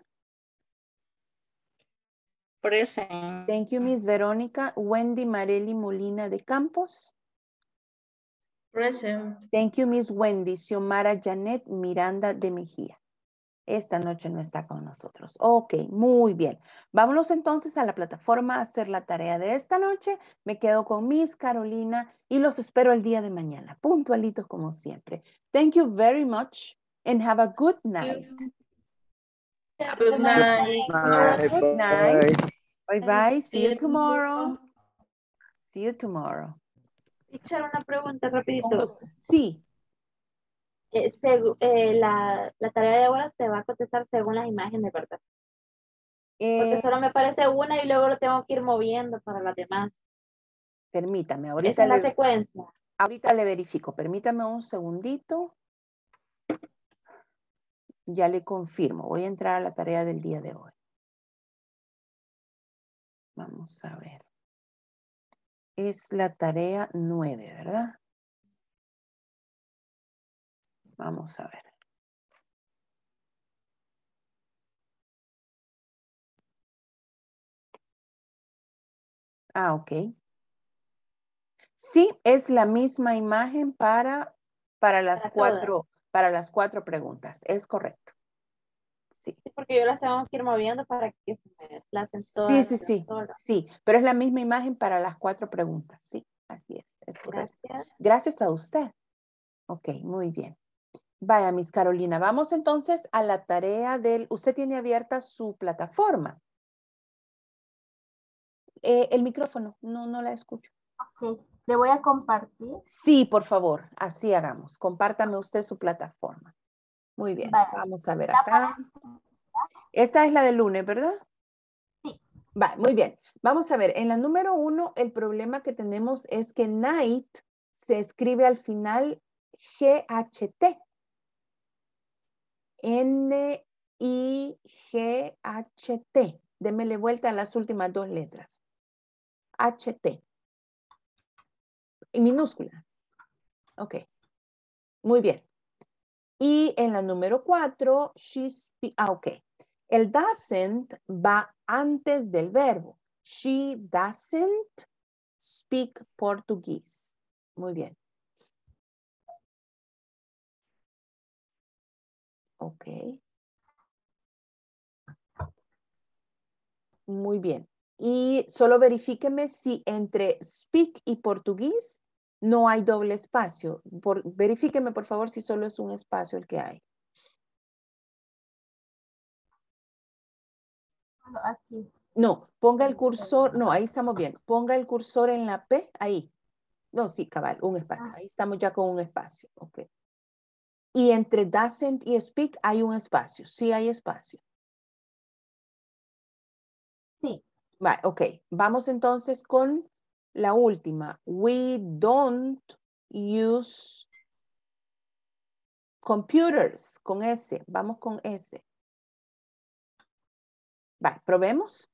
Present. Thank you, Miss Verónica. Wendy Marely Molina de Campos. Present. Thank you, Miss Wendy. Xiomara Janet Miranda de Mejía. Esta noche no está con nosotros. Ok, muy bien. Vámonos entonces a la plataforma a hacer la tarea de esta noche. Me quedo con Miss Carolina y los espero el día de mañana, puntualitos como siempre. Thank you very much and have a good night. Good night. Good night. Bye bye. See you tomorrow. See you tomorrow. Teacher, una pregunta Con rapidito. gusto. Sí. La tarea de ahora se va a contestar según las imágenes, ¿verdad? Porque solo me parece una y luego lo tengo que ir moviendo para las demás. Permítame, Esa ahorita es la secuencia. ahorita le verifico. Permítame un segundito. Ya le confirmo. Voy a entrar a la tarea del día de hoy. Vamos a ver. Es la tarea 9, ¿verdad? Vamos a ver. Ah, ok. Sí, es la misma imagen para las cuatro preguntas. Es correcto. Sí. Porque yo las tengo que ir moviendo para que se las hacen todas. Sí, pero es la misma imagen para las 4 preguntas. Sí, así es correcto. Gracias. Gracias a usted. Ok, muy bien. Vaya, Miss Carolina, vamos entonces a la tarea del... Usted tiene abierta su plataforma. El micrófono, no la escucho. Ok, le voy a compartir. Sí, por favor, así hagamos. Compártame usted su plataforma. Muy bien, vamos a ver acá. Esta es la del lunes, ¿verdad? Sí. Va, muy bien. Vamos a ver, en la número 1, el problema que tenemos es que night se escribe al final GHT. N-I-G-H-T. Démele vuelta a las últimas 2 letras. HT. En minúscula. Ok. Muy bien. Y en la número 4, ok. El doesn't va antes del verbo. She doesn't speak Portuguese. Muy bien. Ok. Muy bien. Y solo verifíqueme si entre speak y portugués no hay doble espacio. Verifíqueme, por favor, si solo es un espacio el que hay. Aquí. No, ponga el cursor. No, ahí estamos bien. Ponga el cursor en la P, ahí. No, sí, cabal, un espacio. Ahí estamos ya con un espacio. Ok. Y entre doesn't y speak hay un espacio. Sí hay espacio. Sí. Vale, ok. Vamos entonces con la última. We don't use computers. Con S. Vamos con S. Vale, probemos.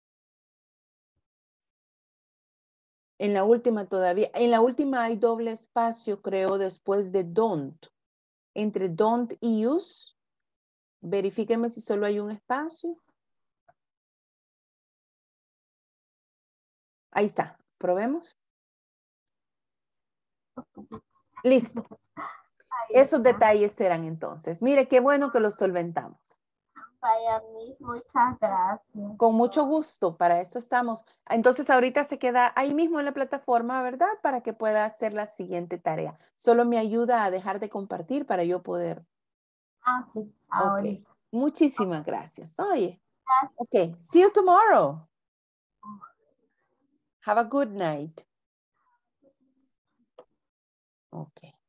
En la última todavía. En la última hay doble espacio, creo, después de don't. Entre don't y use. Verifíqueme si solo hay un espacio. Ahí está. Probemos. Listo. Esos detalles serán entonces. Mire, qué bueno que los solventamos. Vaya, Miss, muchas gracias. Con mucho gusto, para eso estamos. Entonces ahorita se queda ahí mismo en la plataforma, ¿verdad? Para que pueda hacer la siguiente tarea. Solo me ayuda a dejar de compartir para yo poder. Ah, sí, ahorita. Ok. Muchísimas gracias. Oye. Ok. See you tomorrow. Have a good night. Ok.